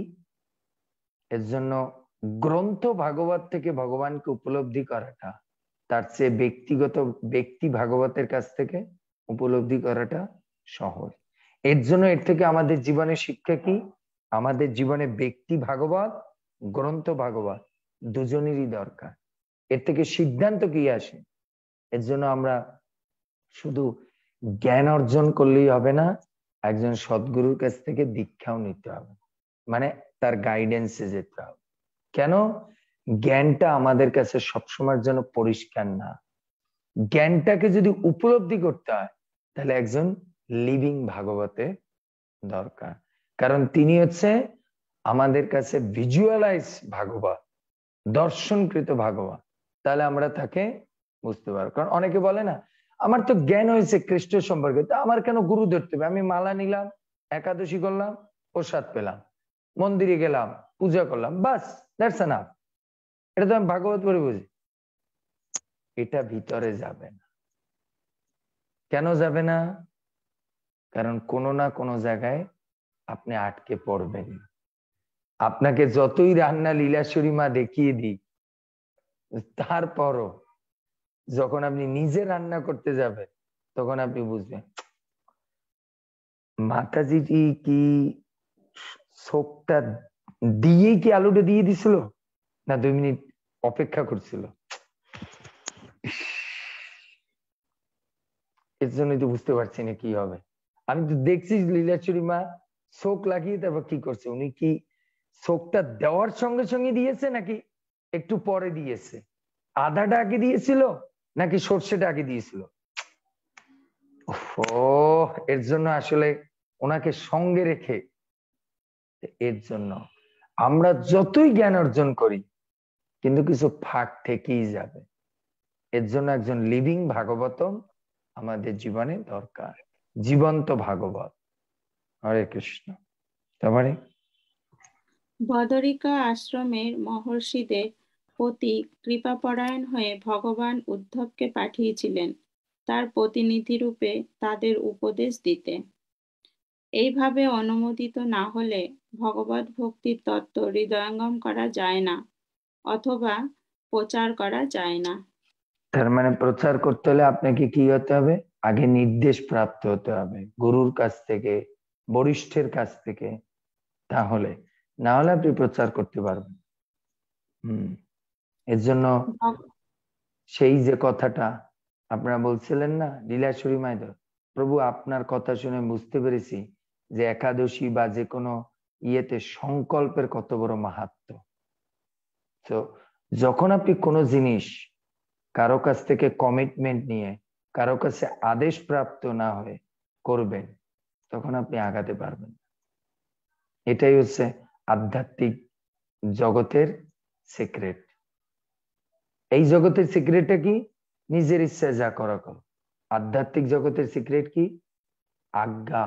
এর জন্য গ্রন্থ ভাগবত থেকে ভগবানকে উপলব্ধি করাটা তার চেয়ে ব্যক্তিগত ব্যক্তি ভাগবতের কাছ থেকে উপলব্ধি করাটা সহজ। এর জন্য এর থেকে আমাদের জীবনে শিক্ষা কি, আমাদের জীবনে ব্যক্তি ভাগবত গ্রন্থ ভাগবত দুজনেরই দরকার। এর থেকে সিদ্ধান্ত কি আসে, এর জন্য আমরা শুধু জ্ঞান অর্জন করলেই হবে না, একজন সদ্গুরুর কাছ থেকে দীক্ষাও নিতে হবে, মানে তার গাইডেন্সে যেতে হবে। কেন? জ্ঞানটা আমাদের কাছে সবসময়ের জন্য পরিষ্কার না। জ্ঞানটাকে যদি উপলব্ধি করতে হয় তাহলে একজন লিভিং ভাগবতে দরকার, কারণ তিনি হচ্ছে আমাদের কাছে ভিজুয়ালাইজ ভাগবত, দর্শনকৃত ভাগবত, তাহলে আমরা তাকে বুঝতে পারবো। কারণ অনেকে বলে না আমার তো জ্ঞান হয়েছে কৃষ্ণ সম্পর্কে, তা আমার কেন গুরু ধরতে হবে? আমি মালা নিলাম, একাদশী করলাম, প্রসাদ পেলাম, মন্দিরে গেলাম, পূজা করলাম, বাস, দ্যাটস এনাফ। এটা তো আমি ভাগবত পড়ে বুঝি। এটা ভিতরে যাবে না। কেন যাবে না? কারণ কোনো না কোনো জায়গায় আপনি আটকে পড়বেন। আপনাকে যতই রান্না লীলাশ্বরী মা দেখিয়ে দিই, তারপরও যখন আপনি নিজে রান্না করতে যাবেন তখন আপনি বুঝবেন মাতাজি কি শোকটা দিয়ে কি আলুটা দিয়ে দিছিল না দুই মিনিট অপেক্ষা করছিল। এর জন্যই তো বুঝতে পারছি না কি হবে। আমি তো দেখছি লীলাশ্বরী মা শোক লাগিয়ে তারপর কি করছে, উনি কি শোকটা দেওয়ার সঙ্গে সঙ্গে দিয়েছে নাকি একটু পরে দিয়েছে, আধাটা আগে দিয়েছিল নাকি সর্ষেটা আগে দিয়েছিল। ও এর জন্য আসলে ওনাকে সঙ্গে রেখে, এর জন্য আমরা যতই জ্ঞান অর্জন করি কিন্তু কিছু ফাঁক থেকেই যাবে। এর জন্য একজন লিভিং ভাগবতম আমাদের জীবনে দরকার, জীবন্ত ভাগবত। হরে কৃষ্ণ। তারপরে বদরিকা আশ্রমের মহর্ষিদের প্রতি কৃপাপরায়ণ হয়ে ভগবান উদ্ধবকে পাঠিয়েছিলেন তার প্রতিনিধি রূপে তাদের উপদেশ দিতে। এইভাবে অনুমোদিত না হলে ভগবত ভক্তির তত্ত্ব হৃদয়ঙ্গম করা যায় না অথবা প্রচার করা যায় না। তার মানে প্রচার করতে হলে আপনাকে কি হতে হবে? আগে নির্দেশ প্রাপ্ত হতে হবে গুরুর কাছ থেকে, বরিষ্ঠের কাছ থেকে, তাহলে না হলে আপনি প্রচার করতে পারবেন। হম এর জন্য সেই যে কথাটা আপনারা বলছিলেন না লীলাশ্বরী মাইদর, প্রভু আপনার কথা শুনে বুঝতে পেরেছি যে একাদশী বা যে কোনো ইয়েতে সংকল্পের কত বড় মাহাত্ম্য। তো যখন আপনি কোনো জিনিস কারো কাছ থেকে কমিটমেন্ট নিয়ে কারো কাছে আদেশ প্রাপ্ত না হয়ে করবেন তখন আপনি আগাতে পারবেন। এটাই হচ্ছে আধ্যাত্মিক জগতের সিক্রেট। এই জগতের সিক্রেটটা কি? নিজের ইচ্ছায় যা করা করো। আধ্যাত্মিক জগতের সিক্রেট কি? আজ্ঞা।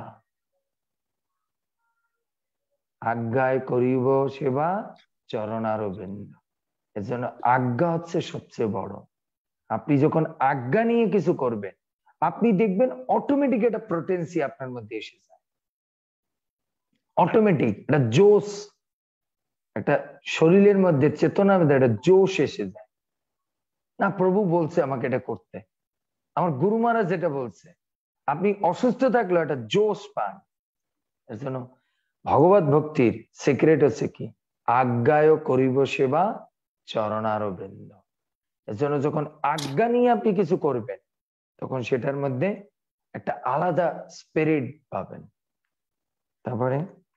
আজ্ঞায় করিব সেবা চরণারবিন্দ। এর জন্য আজ্ঞা হচ্ছে সবচেয়ে বড়। আপনি যখন আজ্ঞা নিয়ে কিছু করবেন, আপনি দেখবেন অটোমেটিক একটা পোটেন্সি আপনার মধ্যে এসে যায়, অটোমেটিক একটা জোশ, একটা শরীরের মধ্যে চেতনার মধ্যে একটা জোশ এসে যায়। না, প্রভু বলছে আমাকে এটা করতে, আমার গুরু মহারাজ যেটা বলছে। আপনি অসুস্থ থাকলেও একটা জোশ পান। এর জন্য ভগবত ভক্তির সিক্রেট হচ্ছে কি? আজ্ঞায় করিব সেবা চরণারবিন্দ। এর জন্য যখন আজ্ঞা নিয়ে আপনি কিছু করবেন, তখন সেটার মধ্যে একটা আলাদা স্পিরিট পাবেন। তারপরে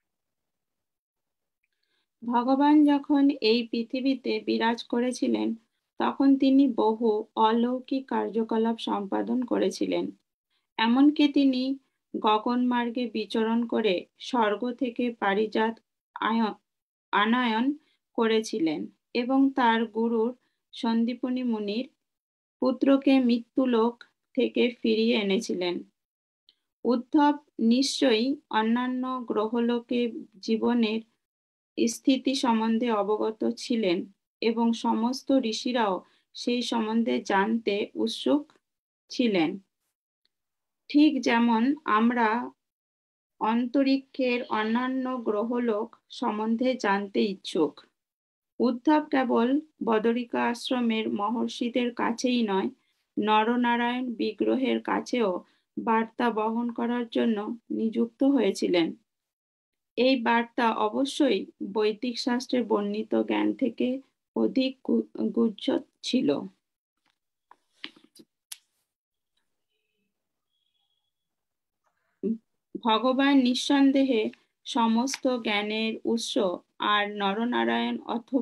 ভগবান যখন এই পৃথিবীতে বিরাজ করেছিলেন, তখন তিনি বহু অলৌকিক কার্যকলাপ সম্পাদন করেছিলেন। এমনকি তিনি গগনমার্গে বিচরণ করে স্বর্গ থেকে পারিজাত আনয়ন করেছিলেন এবং তার গুরুর সন্দীপনী মুনির পুত্রকে মৃত্যুলোক থেকে ফিরিয়ে এনেছিলেন। উদ্ধব নিশ্চয়ই অন্যান্য গ্রহলোকে জীবনের স্থিতি সম্বন্ধে অবগত ছিলেন এবং সমস্ত ঋষিরাও সেই সম্বন্ধে জানতে উৎসুক ছিলেন, ঠিক যেমন আমরা অন্তরিক্ষের অন্যান্য গ্রহলোক সম্বন্ধে জানতে ইচ্ছুক। উদ্ধব কেবল বদরিকা আশ্রমের মহর্ষিদের কাছেই নয়, নরনারায়ণ বিগ্রহের কাছেও বার্তা বহন করার জন্য নিযুক্ত হয়েছিলেন। এই বার্তা অবশ্যই বৈদিক শাস্ত্রে বর্ণিত জ্ঞান থেকে অধিক গুহ্য ছিল। ভগবান নিঃসন্দেহে সমস্ত জ্ঞানের উৎস, আর নরনারায়ণ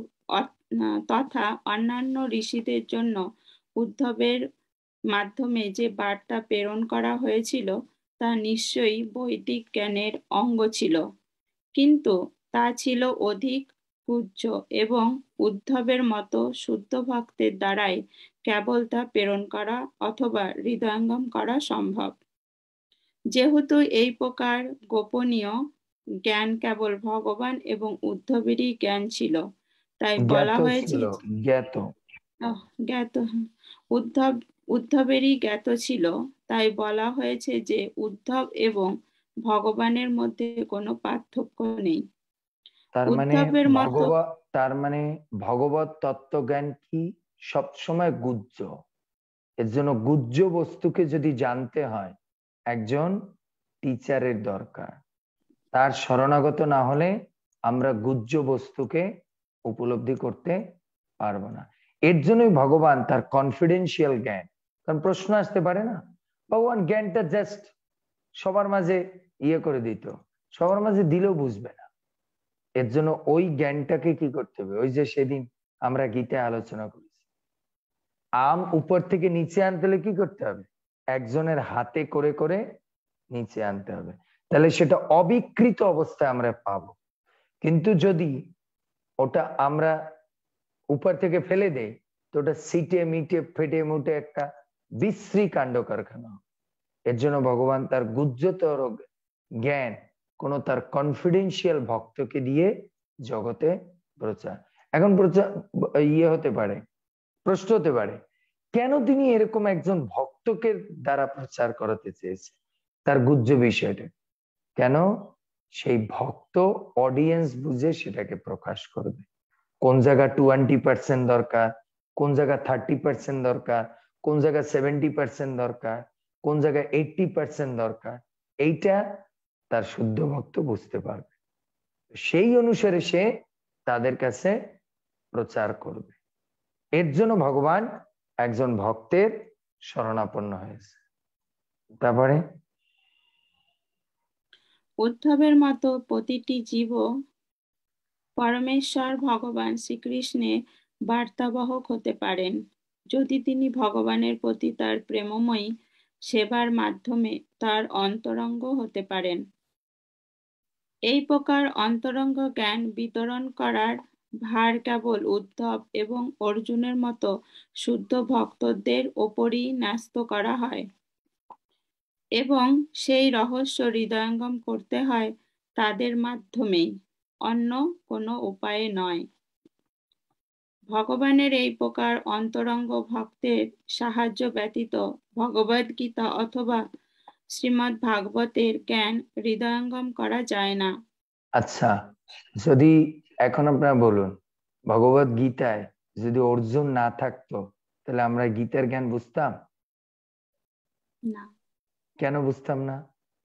তথা অন্যান্য ঋষিদের জন্য উদ্ধবের মাধ্যমে যে বার্তা প্রেরণ করা হয়েছিল তা নিশ্চয়ই বৈদিক জ্ঞানের অঙ্গ ছিল, কিন্তু তা ছিল অধিক গুহ্য এবং উদ্ধবের মতো শুদ্ধ ভক্তের দ্বারাই কেবল তা প্রেরণ করা অথবা হৃদয়ঙ্গম করা সম্ভব। যেহেতু এই প্রকার গোপনীয় জ্ঞান কেবল ভগবান এবং উদ্ধবেরই জ্ঞান ছিল, তাই বলা হয়েছে জ্ঞাত জ্ঞাত উদ্ধব উদ্ধবেরই জ্ঞাত ছিল, তাই বলা হয়েছে যে উদ্ধব এবং ভগবানের মধ্যে কোনো পার্থক্য নেই। তার মানে ভগবত তার মানে ভগবত তত্ত্বজ্ঞান কি সবসময় গুহ্য। এর জন্য গুহ্য বস্তুকে যদি জানতে হয়, একজন টিচারের দরকার। তার শরণাগত না হলে আমরা গুহ্য বস্তুকে উপলব্ধি করতে পারবো না। এর জন্যই ভগবান তার কনফিডেন্সিয়াল জ্ঞান, কারণ প্রশ্ন আসতে পারে না, ভগবান জ্ঞানটা জাস্ট সবার মাঝে ইয়ে করে দিত, সবার মাঝে দিলেও বুঝবে না। এর জন্য ওই জ্ঞানটাকে কি করতে হবে? ওই যে সেদিন আমরা গীতায় আলোচনা করেছি, আম উপর থেকে নিচে আনতে হলে কি করতে হবে? একজনের হাতে করে করে নিচে আনতে হবে, তাহলে সেটা অবিকৃত অবস্থায় আমরা পাবো। কিন্তু যদি ওটা আমরা উপর থেকে ফেলে দেই, তো ওটা সিটে মিটে ফেটে মুটে একটা বিশ্রী কাণ্ড কারখানা। এর জন্য ভগবান তার গুহ্যতর জ্ঞান কোন তার কনফিডেন্সিয়াল ভক্তকে দিয়ে জগতে প্রচার। এখন প্রচার ইয়ে হতে পারে, প্রশ্ন হতে পারে, কেন তিনি এরকম একজন ভক্তকে দ্বারা প্রচার করাতে চেয়েছে তার গুহ্য বিষয়টা? কেন? সেই ভক্ত অডিয়েন্স বুঝে সেটাকে প্রকাশ করবে। কোন জায়গা টোয়েন্টি পার্সেন্ট দরকার, কোন জায়গা থার্টি পার্সেন্ট দরকার, কোন জায়গা সেভেন্টি পার্সেন্ট দরকার, কোন জায়গায় এইটটি পার্সেন্ট দরকার, এইটা তার শুদ্ধ ভক্ত বুঝতে পারবে। সেই অনুসারে সে তাদের কাছে প্রচার করবে। এর জন্য ভগবান একজন ভক্তের শরণাপন্ন হয়েছে। তারপরে উদ্ধবের মতো প্রতিটি জীব পরমেশ্বর ভগবান শ্রীকৃষ্ণের বার্তাবাহক হতে পারেন, যদি তিনি ভগবানের প্রতি তার প্রেমময়ী সেবার মাধ্যমে তার অন্তরঙ্গ হতে পারেন। এই প্রকার অন্তরঙ্গ জ্ঞান বিতরণ করার ভার কেবল উদ্ধব এবং অর্জুনের মতো শুদ্ধ ভক্তদের ওপরই ন্যস্ত করা হয় এবং সেই রহস্য হৃদয়ঙ্গম করতে হয় তাদের মাধ্যমেই, অন্য কোনো উপায়ে নয়। ভগবানের এই প্রকার অন্তরঙ্গ ভক্তের সাহায্য ব্যতীত ভগবদ গীতা অথবা শ্রীমদ্ ভাগবতের জ্ঞান হৃদয়ঙ্গম করা যায় না। আচ্ছা, যদি এখন আপনারা বলুন, ভগবদ গীতায় যদি অর্জুন না থাকতো তাহলে আমরা গীতার জ্ঞান বুঝতাম না? কেন বুঝতাম না?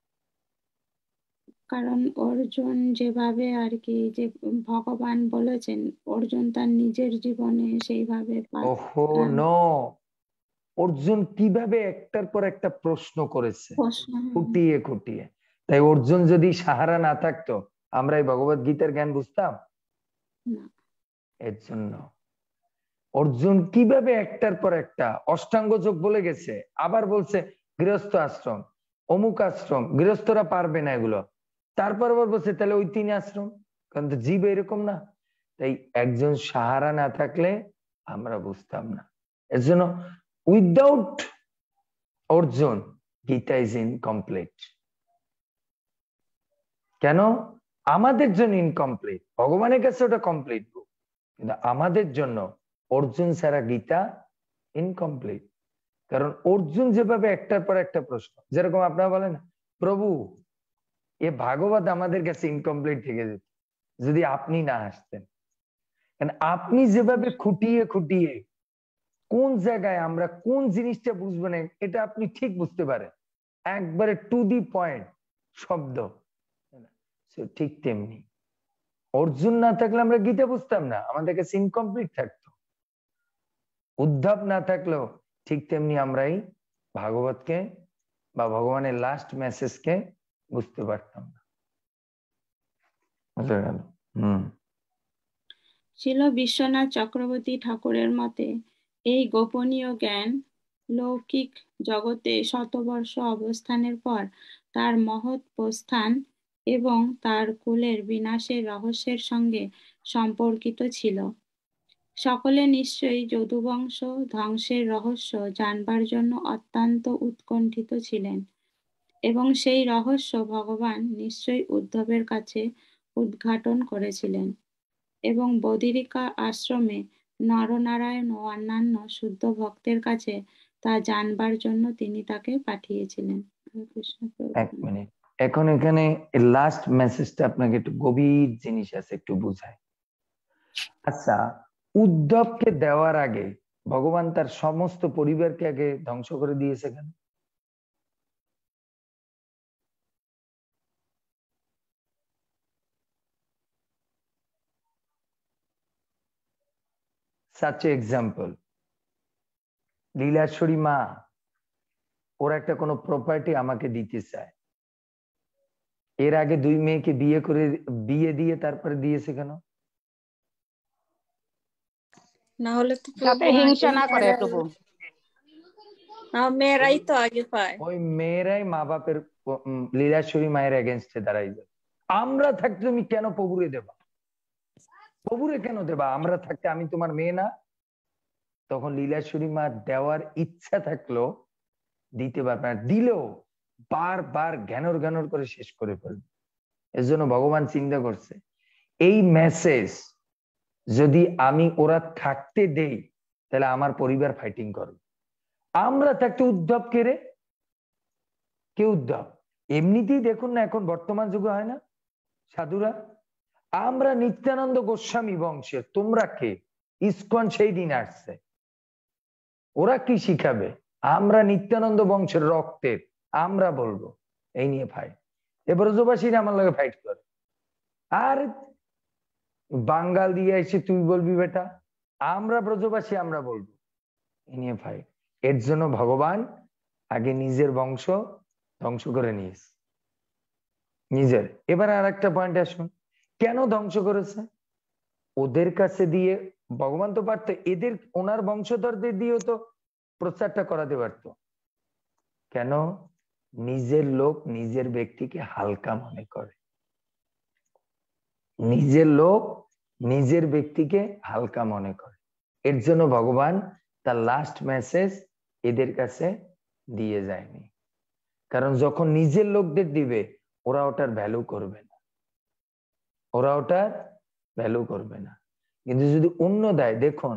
কারণ অর্জুন যেভাবে আর কি যে ভগবান বলেছেন, অর্জুন তার নিজের জীবনে সেইভাবে ওহো নো, অর্জুন কিভাবে একটার পর একটা প্রশ্ন করেছে খুঁটিয়ে খুঁটিয়ে। তাই অর্জুন যদি সাহারা না থাকতো আমরা এই ভগবদ গীতার জ্ঞান বুঝতাম না। এর জন্য অর্জুন কিভাবে একটার পর একটা অষ্টাঙ্গ যোগ বলে গেছে, আবার বলছে গৃহস্থ আশ্রম, অমুক আশ্রম, গৃহস্থরা পারবে না এগুলো, তারপর আবার বলছে তাহলে ওই তিন আশ্রম, কারণ তো জীব এরকম না। তাই একজন সাহারা না থাকলে আমরা বুঝতাম না। এর জন্য without Arjun Gita is incomplete. কেন? আমাদের জন্য ইনকমপ্লিট, ভগবানের কাছে ওটা কমপ্লিট বুক, কিন্তু আমাদের জন্য অর্জুন ছাড়া গীতা ইনকমপ্লিট। কারণ অর্জুন যেভাবে একটার পর একটা প্রশ্ন, যেরকম আপনারা বলেন প্রভু এ ভাগবত আমাদের কাছে ইনকমপ্লিট থেকে যেত যদি আপনি না আসতেন। কারণ আপনি যেভাবে খুঁটিয়ে খুঁটিয়ে কোন জায়গায় আমরা কোন জিনিসটা বুঝবো না এটা আপনি ঠিক বুঝতে পারেন, একবারে টু দি পয়েন্ট শব্দ, ঠিক তেমনি অর্জুন না থাকলে আমরা গীতা বুঝতাম না, আমাদের কাছে ইনকমপ্লিট থাকতো। উদ্ধব না থাকলেও ঠিক তেমনি আমরাই ভাগবতকে বা ভগবানের লাস্ট মেসেজকে বুঝতে পারতাম না। হম ছিল বিশ্বনাথ চক্রবর্তী ঠাকুরের মতে এই গোপনীয় জ্ঞান লৌকিক জগতে শতবর্ষ অবস্থানের পর তার মহৎ প্রস্থান এবং তার কুলের বিনাশের রহস্যের সঙ্গে সম্পর্কিত ছিল। সকলে নিশ্চয়ই যদুবংশ ধ্বংসের রহস্য জানবার জন্য অত্যন্ত উৎকণ্ঠিত ছিলেন এবং সেই রহস্য ভগবান নিশ্চয়ই উদ্ধবের কাছে উদ্ঘাটন করেছিলেন এবং বদিরিকা আশ্রমে নরনারায়ণ ও অন্যান্য শুদ্ধ ভক্তের কাছে তা জানবার জন্য তিনি তাকে পাঠিয়েছিলেন। এক মিনিট, এখন এখানে লাস্ট মেসেজটা আপনাকে একটু গভীর জিনিস আছে একটু বুঝায়। আচ্ছা, উদ্ধবকে দেওয়ার আগে ভগবান তার সমস্ত পরিবারকে আগে ধ্বংস করে দিয়েছে কেন? such an example, লীলাশ্বরী মা ওর একটা কোনো প্রপার্টি আমাকে দিতে চায়, এর আগে দুই মেয়েকে বিয়ে করে বিয়ে দিয়ে তারপরে দিয়েছে কেন? না হলে তো যাতে হিংসা না করে প্রভু, না মেয়েরাই তো আগে পায়, ওই মেয়েরাই মা বাপের লীলাশ্বরী মায়ের এগেনস্টে দাঁড়াই যায়। আমরা থাকতে তুমি কেন প্রভুরে দেবা, প্রভুরে কেন দেবা, আমরা থাকতে আমি তোমার মেয়ে না? তখন লীলাশ্বরী মা দেওয়ার ইচ্ছা থাকলো দিতে পারবে না, দিলেও বারবার জ্ঞানর জ্ঞানর করে শেষ করে ফেলবে। এর জন্য ভগবান চিন্তা করছে এই মেসেজ যদি আমি ওরা থাকতে দেই তাহলে আমার পরিবার ফাইটিং করবে। আমরা থাকতে উদ্ধব কে রে, কে উদ্ধব? এমনিতেই দেখুন না এখন বর্তমান যুগে হয় না সাধুরা, আমরা নিত্যানন্দ গোস্বামী বংশের, তোমরা কে? ইসকন সেই দিন আসছে, ওরা কি শিখাবে? আমরা নিত্যানন্দ বংশের রক্তের, আমরা বলবো এই নিয়ে ফাইট। এবার ব্রজবাসীরা আমার লগে ফাইট করে, আর বাঙ্গাল দিয়ে এসে তুই বলবি বেটা, আমরা ব্রজবাসী আমরা বলবো, এই নিয়ে ফাইট। এর জন্য ভগবান আগে নিজের বংশ ধ্বংস করে নিয়েছে নিজের। এবার আর একটা পয়েন্ট আসুন, কেন ধ্বংস করেছে? ওদের কাছে দিয়ে ভগবান তো পারতো এদের ওনার বংশধরদের দিয়েও তো প্রচারটা করাতে পারতো, কেন? নিজের লোক নিজের ব্যক্তিকে হালকা মনে করে, নিজের লোক নিজের ব্যক্তিকে হালকা মনে করে। এর জন্য ভগবান তার লাস্ট মেসেজ এদের কাছে দিয়ে যায়নি, কারণ যখন নিজের লোকদের দিবে ওরা ওটার ভ্যালু করবে না, ওরা ওটার ভ্যালু করবে না। কিন্তু যদি অন্য দেয়, দেখুন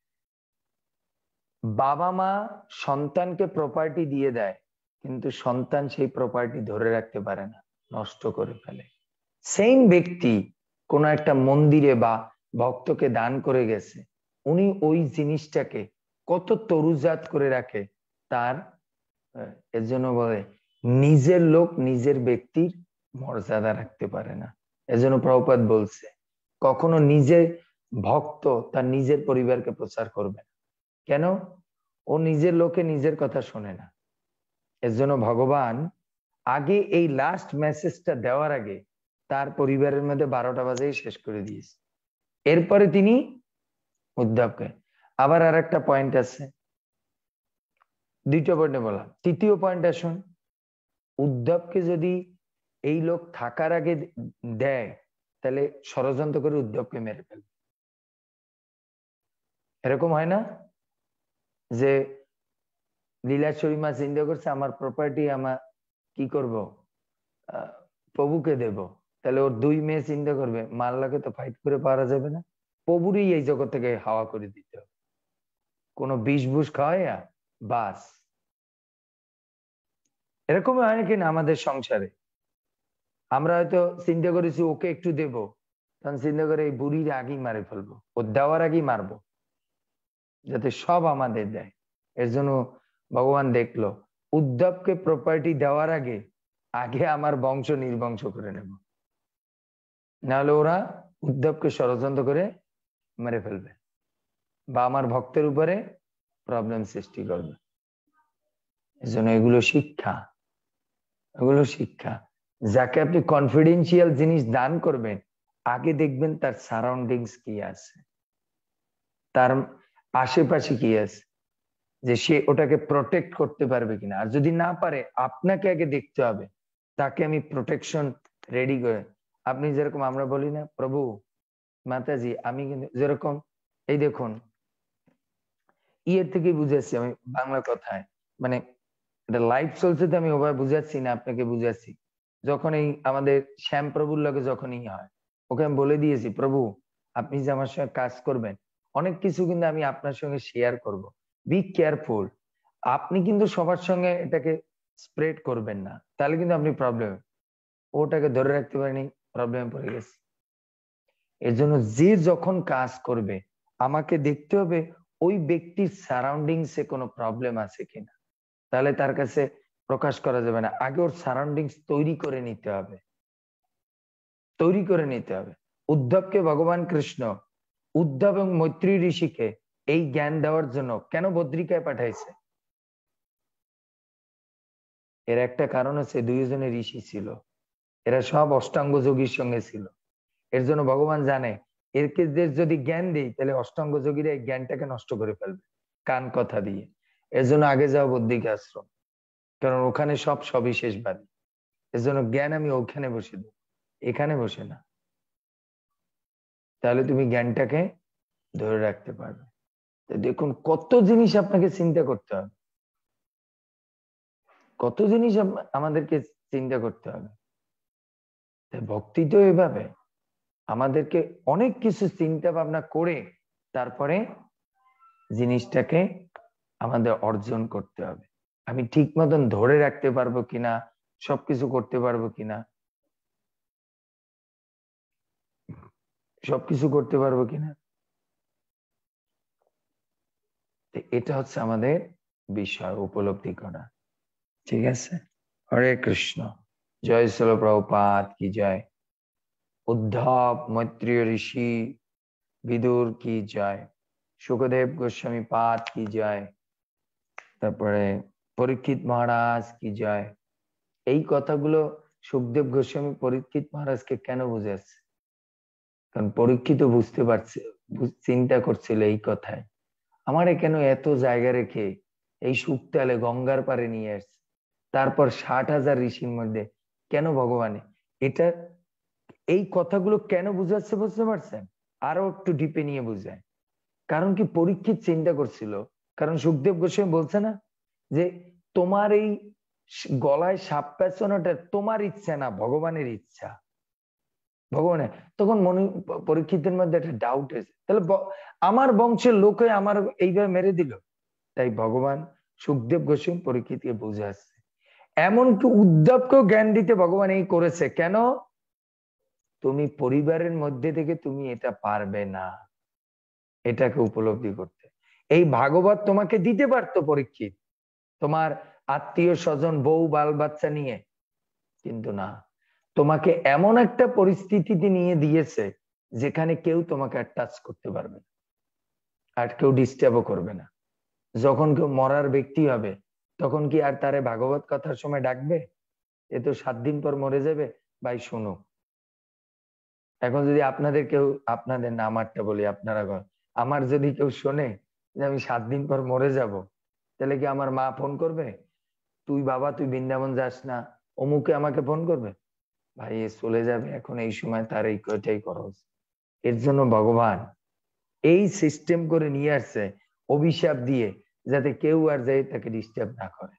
বাবা মা সন্তানকে প্রপার্টি দিয়ে দেয়, কিন্তু সন্তান সেই প্রপার্টি ধরে রাখতে পারে না, নষ্ট করে ফেলে। সেম ব্যক্তি কোন একটা মন্দিরে বা ভক্তকে দান করে গেছে, উনি ওই জিনিসটাকে কত তরুজাত করে রাখে তার, এর জন্য বলে নিজের লোক নিজের ব্যক্তির মর্যাদা রাখতে পারে না। এজন্য প্রভুপাদ বলছে কখনো নিজে ভক্ত তার নিজের পরিবারকে প্রচার করবে না। কেন? ও নিজের লোকে নিজের কথা শোনে না। এর জন্য ভগবান আগে এই লাস্ট মেসেজটা দেওয়ার আগে তার পরিবারের মধ্যে বারোটা বাজেই শেষ করে দিয়েছে। এরপরে তিনি উদ্ধবকে, আবার আর একটা পয়েন্ট আছে, দুইটা পয়েন্টে বলা, তৃতীয় পয়েন্ট আসুন, উদ্ধবকে যদি এই লোক থাকার আগে দেয় তাহলে ষড়যন্ত্র করে উদ্ধবকে মেরে ফেলবে। এরকম হয় না যে লীলাচরী মা চিন্তা করছে আমার প্রপার্টি আমার কি করব, প্রভুকে দেব, তাহলে ওর দুই মেয়ে চিন্তা করবে মাল্লাকে তো ফাইট করে পারা যাবে না, প্রভুরই এই জগৎ থেকে হাওয়া করে দিতে হবে, কোনো বিষ বুষ খাওয়াইয়া বাস। এরকম হয় নাকি না আমাদের সংসারে? আমরা হয়তো চিন্তা করেছি ওকে একটু দেব, তখন চিন্তা করে এই বুড়ির আগেই মারে ফেলবো, ও দেওয়ার আগেই মারবো, যাতে সব আমাদের দেয়। এর জন্য ভগবান দেখলো উদ্ধবকে প্রপার্টি দেওয়ার আগে আগে আমার বংশ নির্বংশ করে নেব, নাহলে ওরা উদ্ধবকে ষড়যন্ত্র করে মেরে ফেলবে বা আমার ভক্তের উপরে প্রবলেম সৃষ্টি করবে। এর জন্য এগুলো শিক্ষা, এগুলো শিক্ষা। যাকে আপনি কনফিডেন্সিয়াল জিনিস দান করবেন আগে দেখবেন তার সারাউন্ডিংস কি আছে, তার আশেপাশে কি আছে, যে সে ওটাকে প্রোটেক্ট করতে পারবে কিনা। আর যদি না পারে আপনাকে আগে দেখতে হবে তাকে আমি প্রোটেকশন রেডি করে। আপনি যেরকম আমরা বলি না প্রভু মাতাজি আমি কিন্তু, যেরকম এই দেখুন ইয়ের থেকে বুঝাচ্ছি আমি বাংলা কথায়, মানে এটা লাইভ চলছে তো আমি ওভাবে বুঝাচ্ছি না, আপনাকে বুঝাচ্ছি। যখন এই আমাদের শ্যাম প্রভুর লগে যখনই হয় ওকে আমি বলে দিয়েছি প্রভু আপনি যে আমার সঙ্গে কাজ করবেন অনেক কিছু কিন্তু আমি আপনার সঙ্গে শেয়ার করব, বি কেয়ারফুল। আপনি কিন্তু সবার সঙ্গে এটাকে স্প্রেড করবেন না, তাহলে কিন্তু আপনি প্রবলেম, ওটাকে ধরে রাখতে পারেনি, প্রবলেমে পড়ে গেছে। এর জন্য যে যখন কাজ করবে আমাকে দেখতে হবে ওই ব্যক্তির সারাউন্ডিংসে কোনো প্রবলেম আছে কিনা, তাহলে তার কাছে প্রকাশ করা যাবে না। আগে ওর সারাউন্ডিংস তৈরি করে নিতে হবে, তৈরি করে নিতে হবে। উদ্ধবকে ভগবান কৃষ্ণ উদ্ধব এবং মৈত্রী ঋষিকে এই জ্ঞান দেওয়ার জন্য কেন বদ্রিকায় পাঠাইছে? এর একটা কারণ হচ্ছে দুইজনের ঋষি ছিল, এরা সব অষ্টাঙ্গ যোগীর সঙ্গে ছিল। এর জন্য ভগবান জানে এরকে যদি জ্ঞান দেই তাহলে অষ্টাঙ্গ যোগীরা এই জ্ঞানটাকে নষ্ট করে ফেলবে কান কথা দিয়ে। এর জন্য আগে যাও বদ্রিকা আশ্রম, কারণ ওখানে সব সবিশেষবাদী। এর জন্য জ্ঞান আমি ওখানে বসে দেব, এখানে বসে না, তাহলে তুমি জ্ঞানটাকে ধরে রাখতে পারবে। দেখুন কত জিনিস আপনাকে চিন্তা করতে হবে, কত জিনিস আমাদেরকে চিন্তা করতে হবে। ভক্তি তো এভাবে আমাদেরকে অনেক কিছু চিন্তা ভাবনা করে তারপরে জিনিসটাকে আমাদের অর্জন করতে হবে। আমি ঠিক মতন ধরে রাখতে পারবো কিনা, সবকিছু করতে পারবো কিনা, সবকিছু করতে পারবো কিনা, এটা হচ্ছে আমাদের বিষয় উপলব্ধি করা। ঠিক আছে, হরে কৃষ্ণ। জয় শ্রীল প্রভুপাদ কি জয়। উদ্ধব মৈত্রী ঋষি বিদুর কি জয়। সুখদেব গোস্বামী পাদ কি জয়। তারপরে পরীক্ষিত মহারাজ কি জয়। এই কথাগুলো সুখদেব গোস্বামী পরীক্ষিত মহারাজকে কেন বুঝাচ্ছে? কারণ পরীক্ষিত বুঝতে পারছে, চিন্তা করছিল এই কথায় আমারে কেন এত জায়গা রেখে এই সুখতালে গঙ্গার পারে নিয়ে আসছে, তারপর ষাট হাজার ঋষির মধ্যে কেন ভগবানে, এটা এই কথাগুলো কেন বুঝাচ্ছে বুঝতে পারছেন? আরো একটু ডিপে নিয়ে বুঝায়। কারণ কি পরীক্ষিত চিন্তা করছিল, কারণ সুখদেব গোস্বামী বলছে না যে তোমার এই গলায় সাপ পেঁচানোটা তোমার ইচ্ছা না, ভগবানের ইচ্ছা। ভগবানের তখন মনে পরীক্ষিতের মধ্যে একটা ডাউট হয়েছে, তাহলে আমার বংশের লোক হয়ে আমার এইভাবে মেরে দিল। তাই ভগবান সুখদেব গোস্বামী পরীক্ষিতকে বুঝে আসছে, এমনকি উদ্ধবকেও জ্ঞান দিতে ভগবান এই করেছে। কেন? তুমি পরিবারের মধ্যে থেকে তুমি এটা পারবে না, এটাকে উপলব্ধি করতে। এই ভাগবত তোমাকে দিতে পারতো পরীক্ষিত, তোমার আত্মীয় স্বজন বউ বাল বাচ্চা নিয়ে, কিন্তু না, তোমাকে এমন একটা পরিস্থিতিতে নিয়ে দিয়েছে যেখানে কেউ তোমাকে আর টাচ করতে পারবে না, আর কেউ ডিস্টার্বও করবে না। যখন কেউ মরার ব্যক্তি হবে তখন কি আর তারে ভাগবত কথার সময় ডাকবে? এ তো সাত দিন পর মরে যাবে, ভাই শোনো। এখন যদি আপনাদের কেউ, আপনাদের না আমারটা বলি, আপনারা আমার যদি কেউ শোনে যে আমি সাত দিন পর মরে যাব, তাহলে কি আমার মা ফোন করবে তুই বাবা তুই বৃন্দাবন যাস না, অমুকে আমাকে ফোন করবে? ভাই এ চলে যাবে, এখন এই সময় তার এই কয়টাই খরচ। এর জন্য ভগবান এই সিস্টেম করে নিয়ে আসছে অভিশাপ দিয়ে, যাতে কেউ আর যাই তাকে ডিস্টার্ব না করে,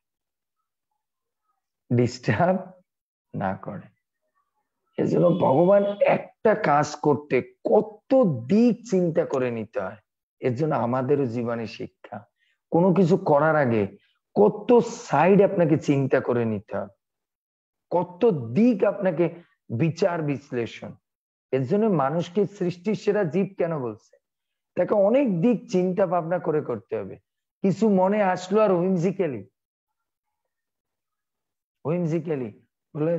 ডিস্টার্ব না করে। এর জন্য ভগবান একটা কাজ করতে কত দিক চিন্তা করে নিতে হয়। এর জন্য আমাদেরও জীবনে শিক্ষা, কোনো কিছু করার আগে কত সাইড আপনাকে চিন্তা করে নিতে হবে, কত দিক আপনাকে বিচার বিশ্লেষণ। এর জন্য মানুষকে সৃষ্টির সেরা জীব কেন বলছে? তাকে অনেক দিক চিন্তা ভাবনা করে করতে হবে। কিছু মনে আসলো আর হুইমজিক্যালি হুইমজিক্যালি বলে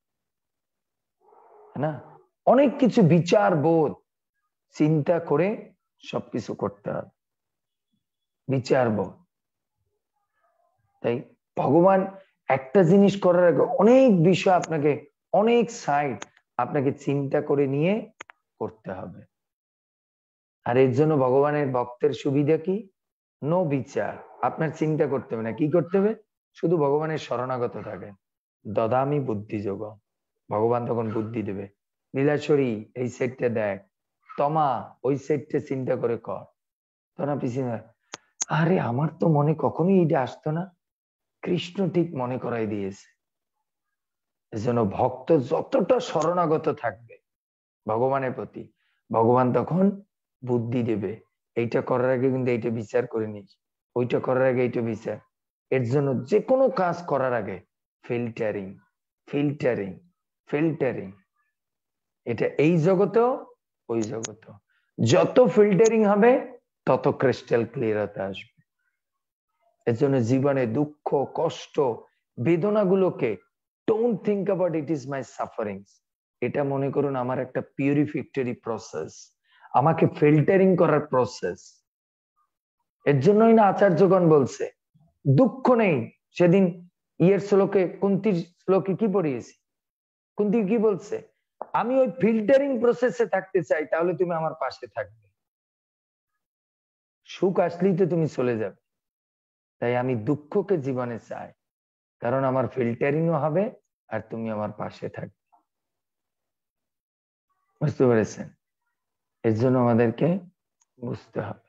না, অনেক কিছু বিচার বোধ চিন্তা করে সবকিছু করতে হবে, বিচার বোধ। তাই ভগবান একটা জিনিস করার আগে অনেক বিষয় আপনাকে, অনেক সাইড আপনাকে চিন্তা করে নিয়ে করতে হবে। আর এর জন্য ভগবানের ভক্তের সুবিধা কি? নো বিচার, আপনার চিন্তা করতে হবে না। কি করতে হবে? শুধু ভগবানের শরণাগত থাকেন। দদামি বুদ্ধি যোগ, ভগবান তখন বুদ্ধি দেবে। লীলাশ্বরী এই সেটটা দেখ, তমা ওই সেটটা চিন্তা করে কর। তখন আপনি চিন্তা, আরে আমার তো মনে কখনোই এইটা আসতো না, কৃষ্ণ ঠিক মনে করাই দিয়েছে। এজন্য ভক্ত যতটা শরণাগত থাকবে ভগবানের প্রতি, ভগবান তখন বুদ্ধি দেবে, এইটা করার আগে কিন্তু এইটা বিচার করে নিস, ওইটা করার আগে এইটা বিচার। এর জন্য যে কোনো কাজ করার আগে ফিল্টারিং ফিল্টারিং ফিল্টারিং, এটা এই জগতেও ওই জগতেও যত ফিল্টারিং হবে তত ক্রিস্টাল ক্লিয়ারতা আসবে। এর জন্য জীবনে দুঃখ কষ্ট বেদনাগুলোকে don't think about it is my sufferings, এটা মনে করুন আমার একটা পিউরিফিক্টরি প্রসেস, আমাকে ফিল্টারিং করার প্রসেস। এর জন্যই না আচার্যগণ বলছে দুঃখ নেই। সেদিন ইয়ের শ্লোকে কুন্তির শ্লোকে কি পড়িয়েছি, কুন্তি কি বলছে? আমি ওই ফিল্টারিং প্রসেসে থাকতে চাই, তাহলে তুমি আমার পাশে থাকবে। সুখ আসলেই তো তুমি চলে যাবে, তাই আমি দুঃখকে জীবনে চাই, কারণ আমার ফিল্টারিংও হবে আর তুমি আমার পাশে থাকবে। বুঝতে পেরেছেন? এর জন্য আমাদেরকে বুঝতে হবে।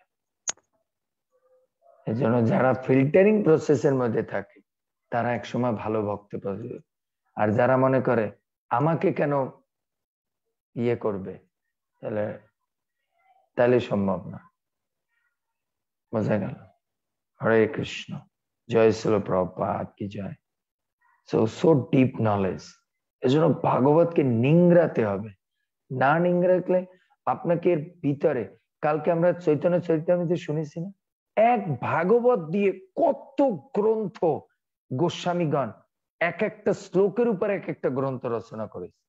এর জন্য যারা ফিল্টারিং প্রসেসের মধ্যে থাকে তারা একসময় ভালো ভক্ত পাবে। আর যারা মনে করে আমাকে কেন ইয়ে করবে, তাহলে তাহলে সম্ভব না। বোঝা গেল? হরে কৃষ্ণ, জয় শ্রীল প্রভুপাদ কি জয়। So so deep knowledge. এজন্য ভাগবতকে নিংড়াতে হবে, না নিংড়ালে আপনাকে এর ভিতরে, কালকে আমরা চৈতন্য চরিতামৃতে শুনেছি না, এক ভাগবত দিয়ে কত গ্রন্থ গোস্বামীগণ এক একটা শ্লোকের উপর এক একটা গ্রন্থ রচনা করেছে,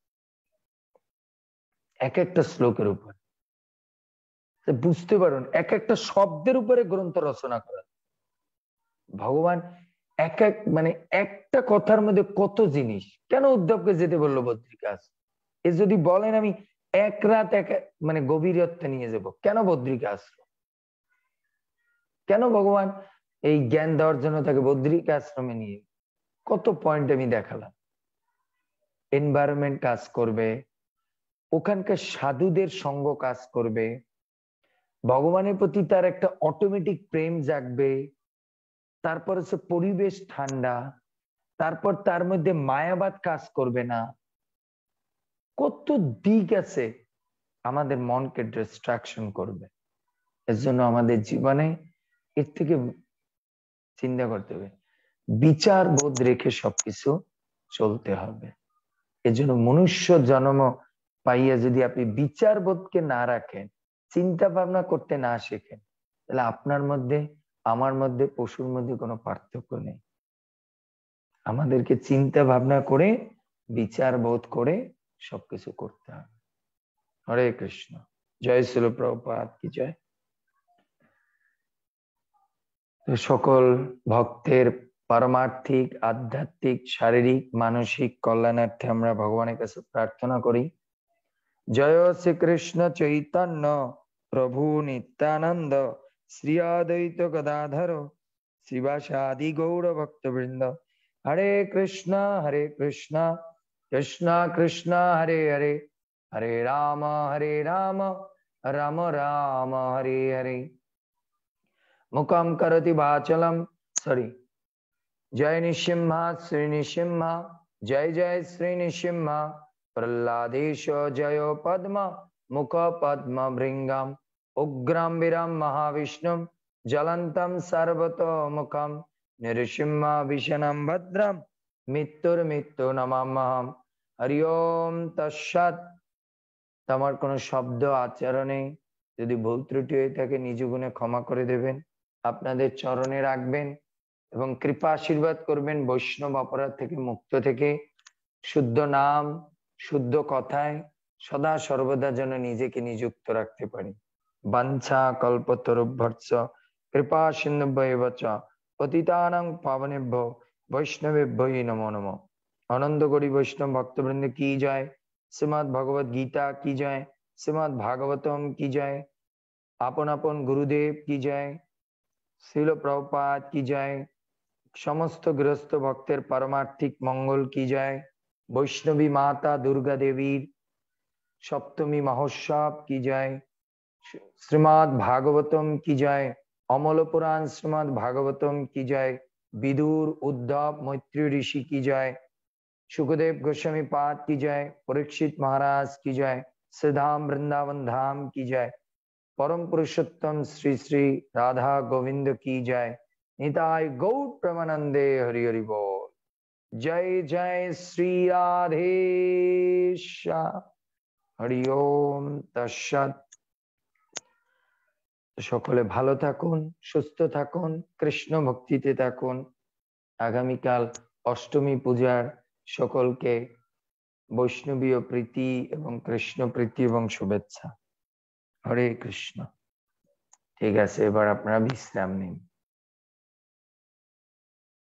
এক একটা শ্লোকের উপর। বুঝতে পারুন, এক একটা শব্দের উপরে গ্রন্থ রচনা করা। ভগবান এক এক মানে একটা কথার মধ্যে কত জিনিস। কেন উদ্ধবকে যেতে বললো বদ্রিকা? এ যদি বলেন আমি এক রাত এক মানে গভীরত্বে নিয়ে যাব, কেন বদ্রিকা আশ্রম? কেন ভগবান এই জ্ঞান দেওয়ার জন্য তাকে বদ্রিকা আশ্রমে নিয়ে, কত পয়েন্ট আমি দেখালাম। এনভায়রনমেন্ট কাজ করবে, ওখানকার সাধুদের সঙ্গ কাজ করবে, ভগবানের প্রতি তার একটা অটোমেটিক প্রেম জাগবে, তারপর হচ্ছে পরিবেশ ঠান্ডা, তারপর তার মধ্যে মায়াবাদ কাজ করবে না। কত দিক আছে আমাদের মনকে ডিস্ট্রাকশন করবে। এর জন্য আমাদের জীবনে এর থেকে চিন্তা করতে হবে, বিচার বোধ রেখে সবকিছু চলতে হবে। এজন্য মনুষ্য জন্ম পাইয়া যদি আপনি বিচার বোধকে না রাখেন, চিন্তা ভাবনা করতে না শেখেন, তাহলে আপনার মধ্যে আমার মধ্যে পশুর মধ্যে কোনো পার্থক্য নেই। আমাদেরকে চিন্তা ভাবনা করে বিচার বোধ করে সবকিছু করতে হবে। হরে কৃষ্ণ। জয় শ্রীল প্রভুপাদ কি জয়। সকল ভক্তের পারমার্থিক, আধ্যাত্মিক, শারীরিক, মানসিক কল্যাণার্থে আমরা ভগবানের কাছে প্রার্থনা করি। জয় শ্রীকৃষ্ণ চৈতন্য প্রভু নিত্যানন্দ শ্রী অদ্বৈত গদাধর শ্রীবাসাদি গৌর ভক্তবৃন্দ। হরে কৃষ্ণ হরে কৃষ্ণ কৃষ্ণ কৃষ্ণ হরে হরে, হরে রাম হরে রাম রাম রাম হরে হরে। মুখম করতি বাচলম, সরি, জয় নৃসিংহ শ্রী নৃসিংহ, জয় জয় শ্রী নৃসিংহ। প্রহ্লাদেশ জয় পদ্ম মুখ পদ্ম ভৃঙ্গম, উগ্রম বীরম মহাবিষ্ণুম জ্বলন্তম সর্বতোমুখম, নৃসিংহ ভীষণম ভদ্রম মৃত্যুর মৃত্যু নমাম্যহম। হরি ওম তৎসৎ। তোমার কোন শব্দ আচরণে যদি ভুল ত্রুটি হয়ে থাকে নিজ গুণে ক্ষমা করে দেবেন, আপনাদের চরণে রাখবেন এবং কৃপা আশীর্বাদ করবেন বৈষ্ণব অপরাধ থেকে মুক্ত থেকে শুদ্ধ নাম শুদ্ধ কথায় সদা সর্বদা যেন নিজেকে নিযুক্ত রাখতে পারি। বাঞ্ছা কল্পতরুভ্যর্চ কৃপা সিন্ধুভ্যেব চ পতিতানাং পাবনেভ্যো বৈষ্ণবেভ্যো নমো নমঃ। আনন্দ করি বৈষ্ণব ভক্তবৃন্দ কি জয়, শ্রীমদ ভগবত গীতা কি জয়, শ্রীমদ ভাগবতম কি জয়, আপন আপন গুরুদেব কি জয়, শ্রীল প্রভুপাদ কি জয়, সমস্ত গৃহস্থ ভক্তের পারমার্থিক মঙ্গল কি জয়, বৈষ্ণবী মাতা দুর্গা দেবীর সপ্তমী মহোৎসব কি জয়, শ্রীমদ ভাগবতম কি জয়, অমল পুরাণ শ্রীমদ ভাগবতম কি জয়, বিদুর উদ্ধব মৈত্রী ঋষি কি জয়, सुखदेव गोस्वामी पाद की जय, परीक्षित महाराज की जय, श्रीधाम वृंदावन धाम की जय, परम पुरुषोत्तम श्री श्री राधा गोविंद की जय, निताय गौर प्रेमानंदे हरि हरि बोल। जय जय श्री राधेश्याम। हरि ओम तत्सत्। সকলে ভালো থাকুন, সুস্থ থাকুন, কৃষ্ণ ভক্তিতে থাকুন। আগামীকাল অষ্টমী পূজার সকলকে বৈষ্ণবীয় প্রীতি এবং কৃষ্ণ প্রীতি এবং শুভেচ্ছা। হরে কৃষ্ণ। ঠিক আছে, এবার আপনারা বিশ্রাম নিন।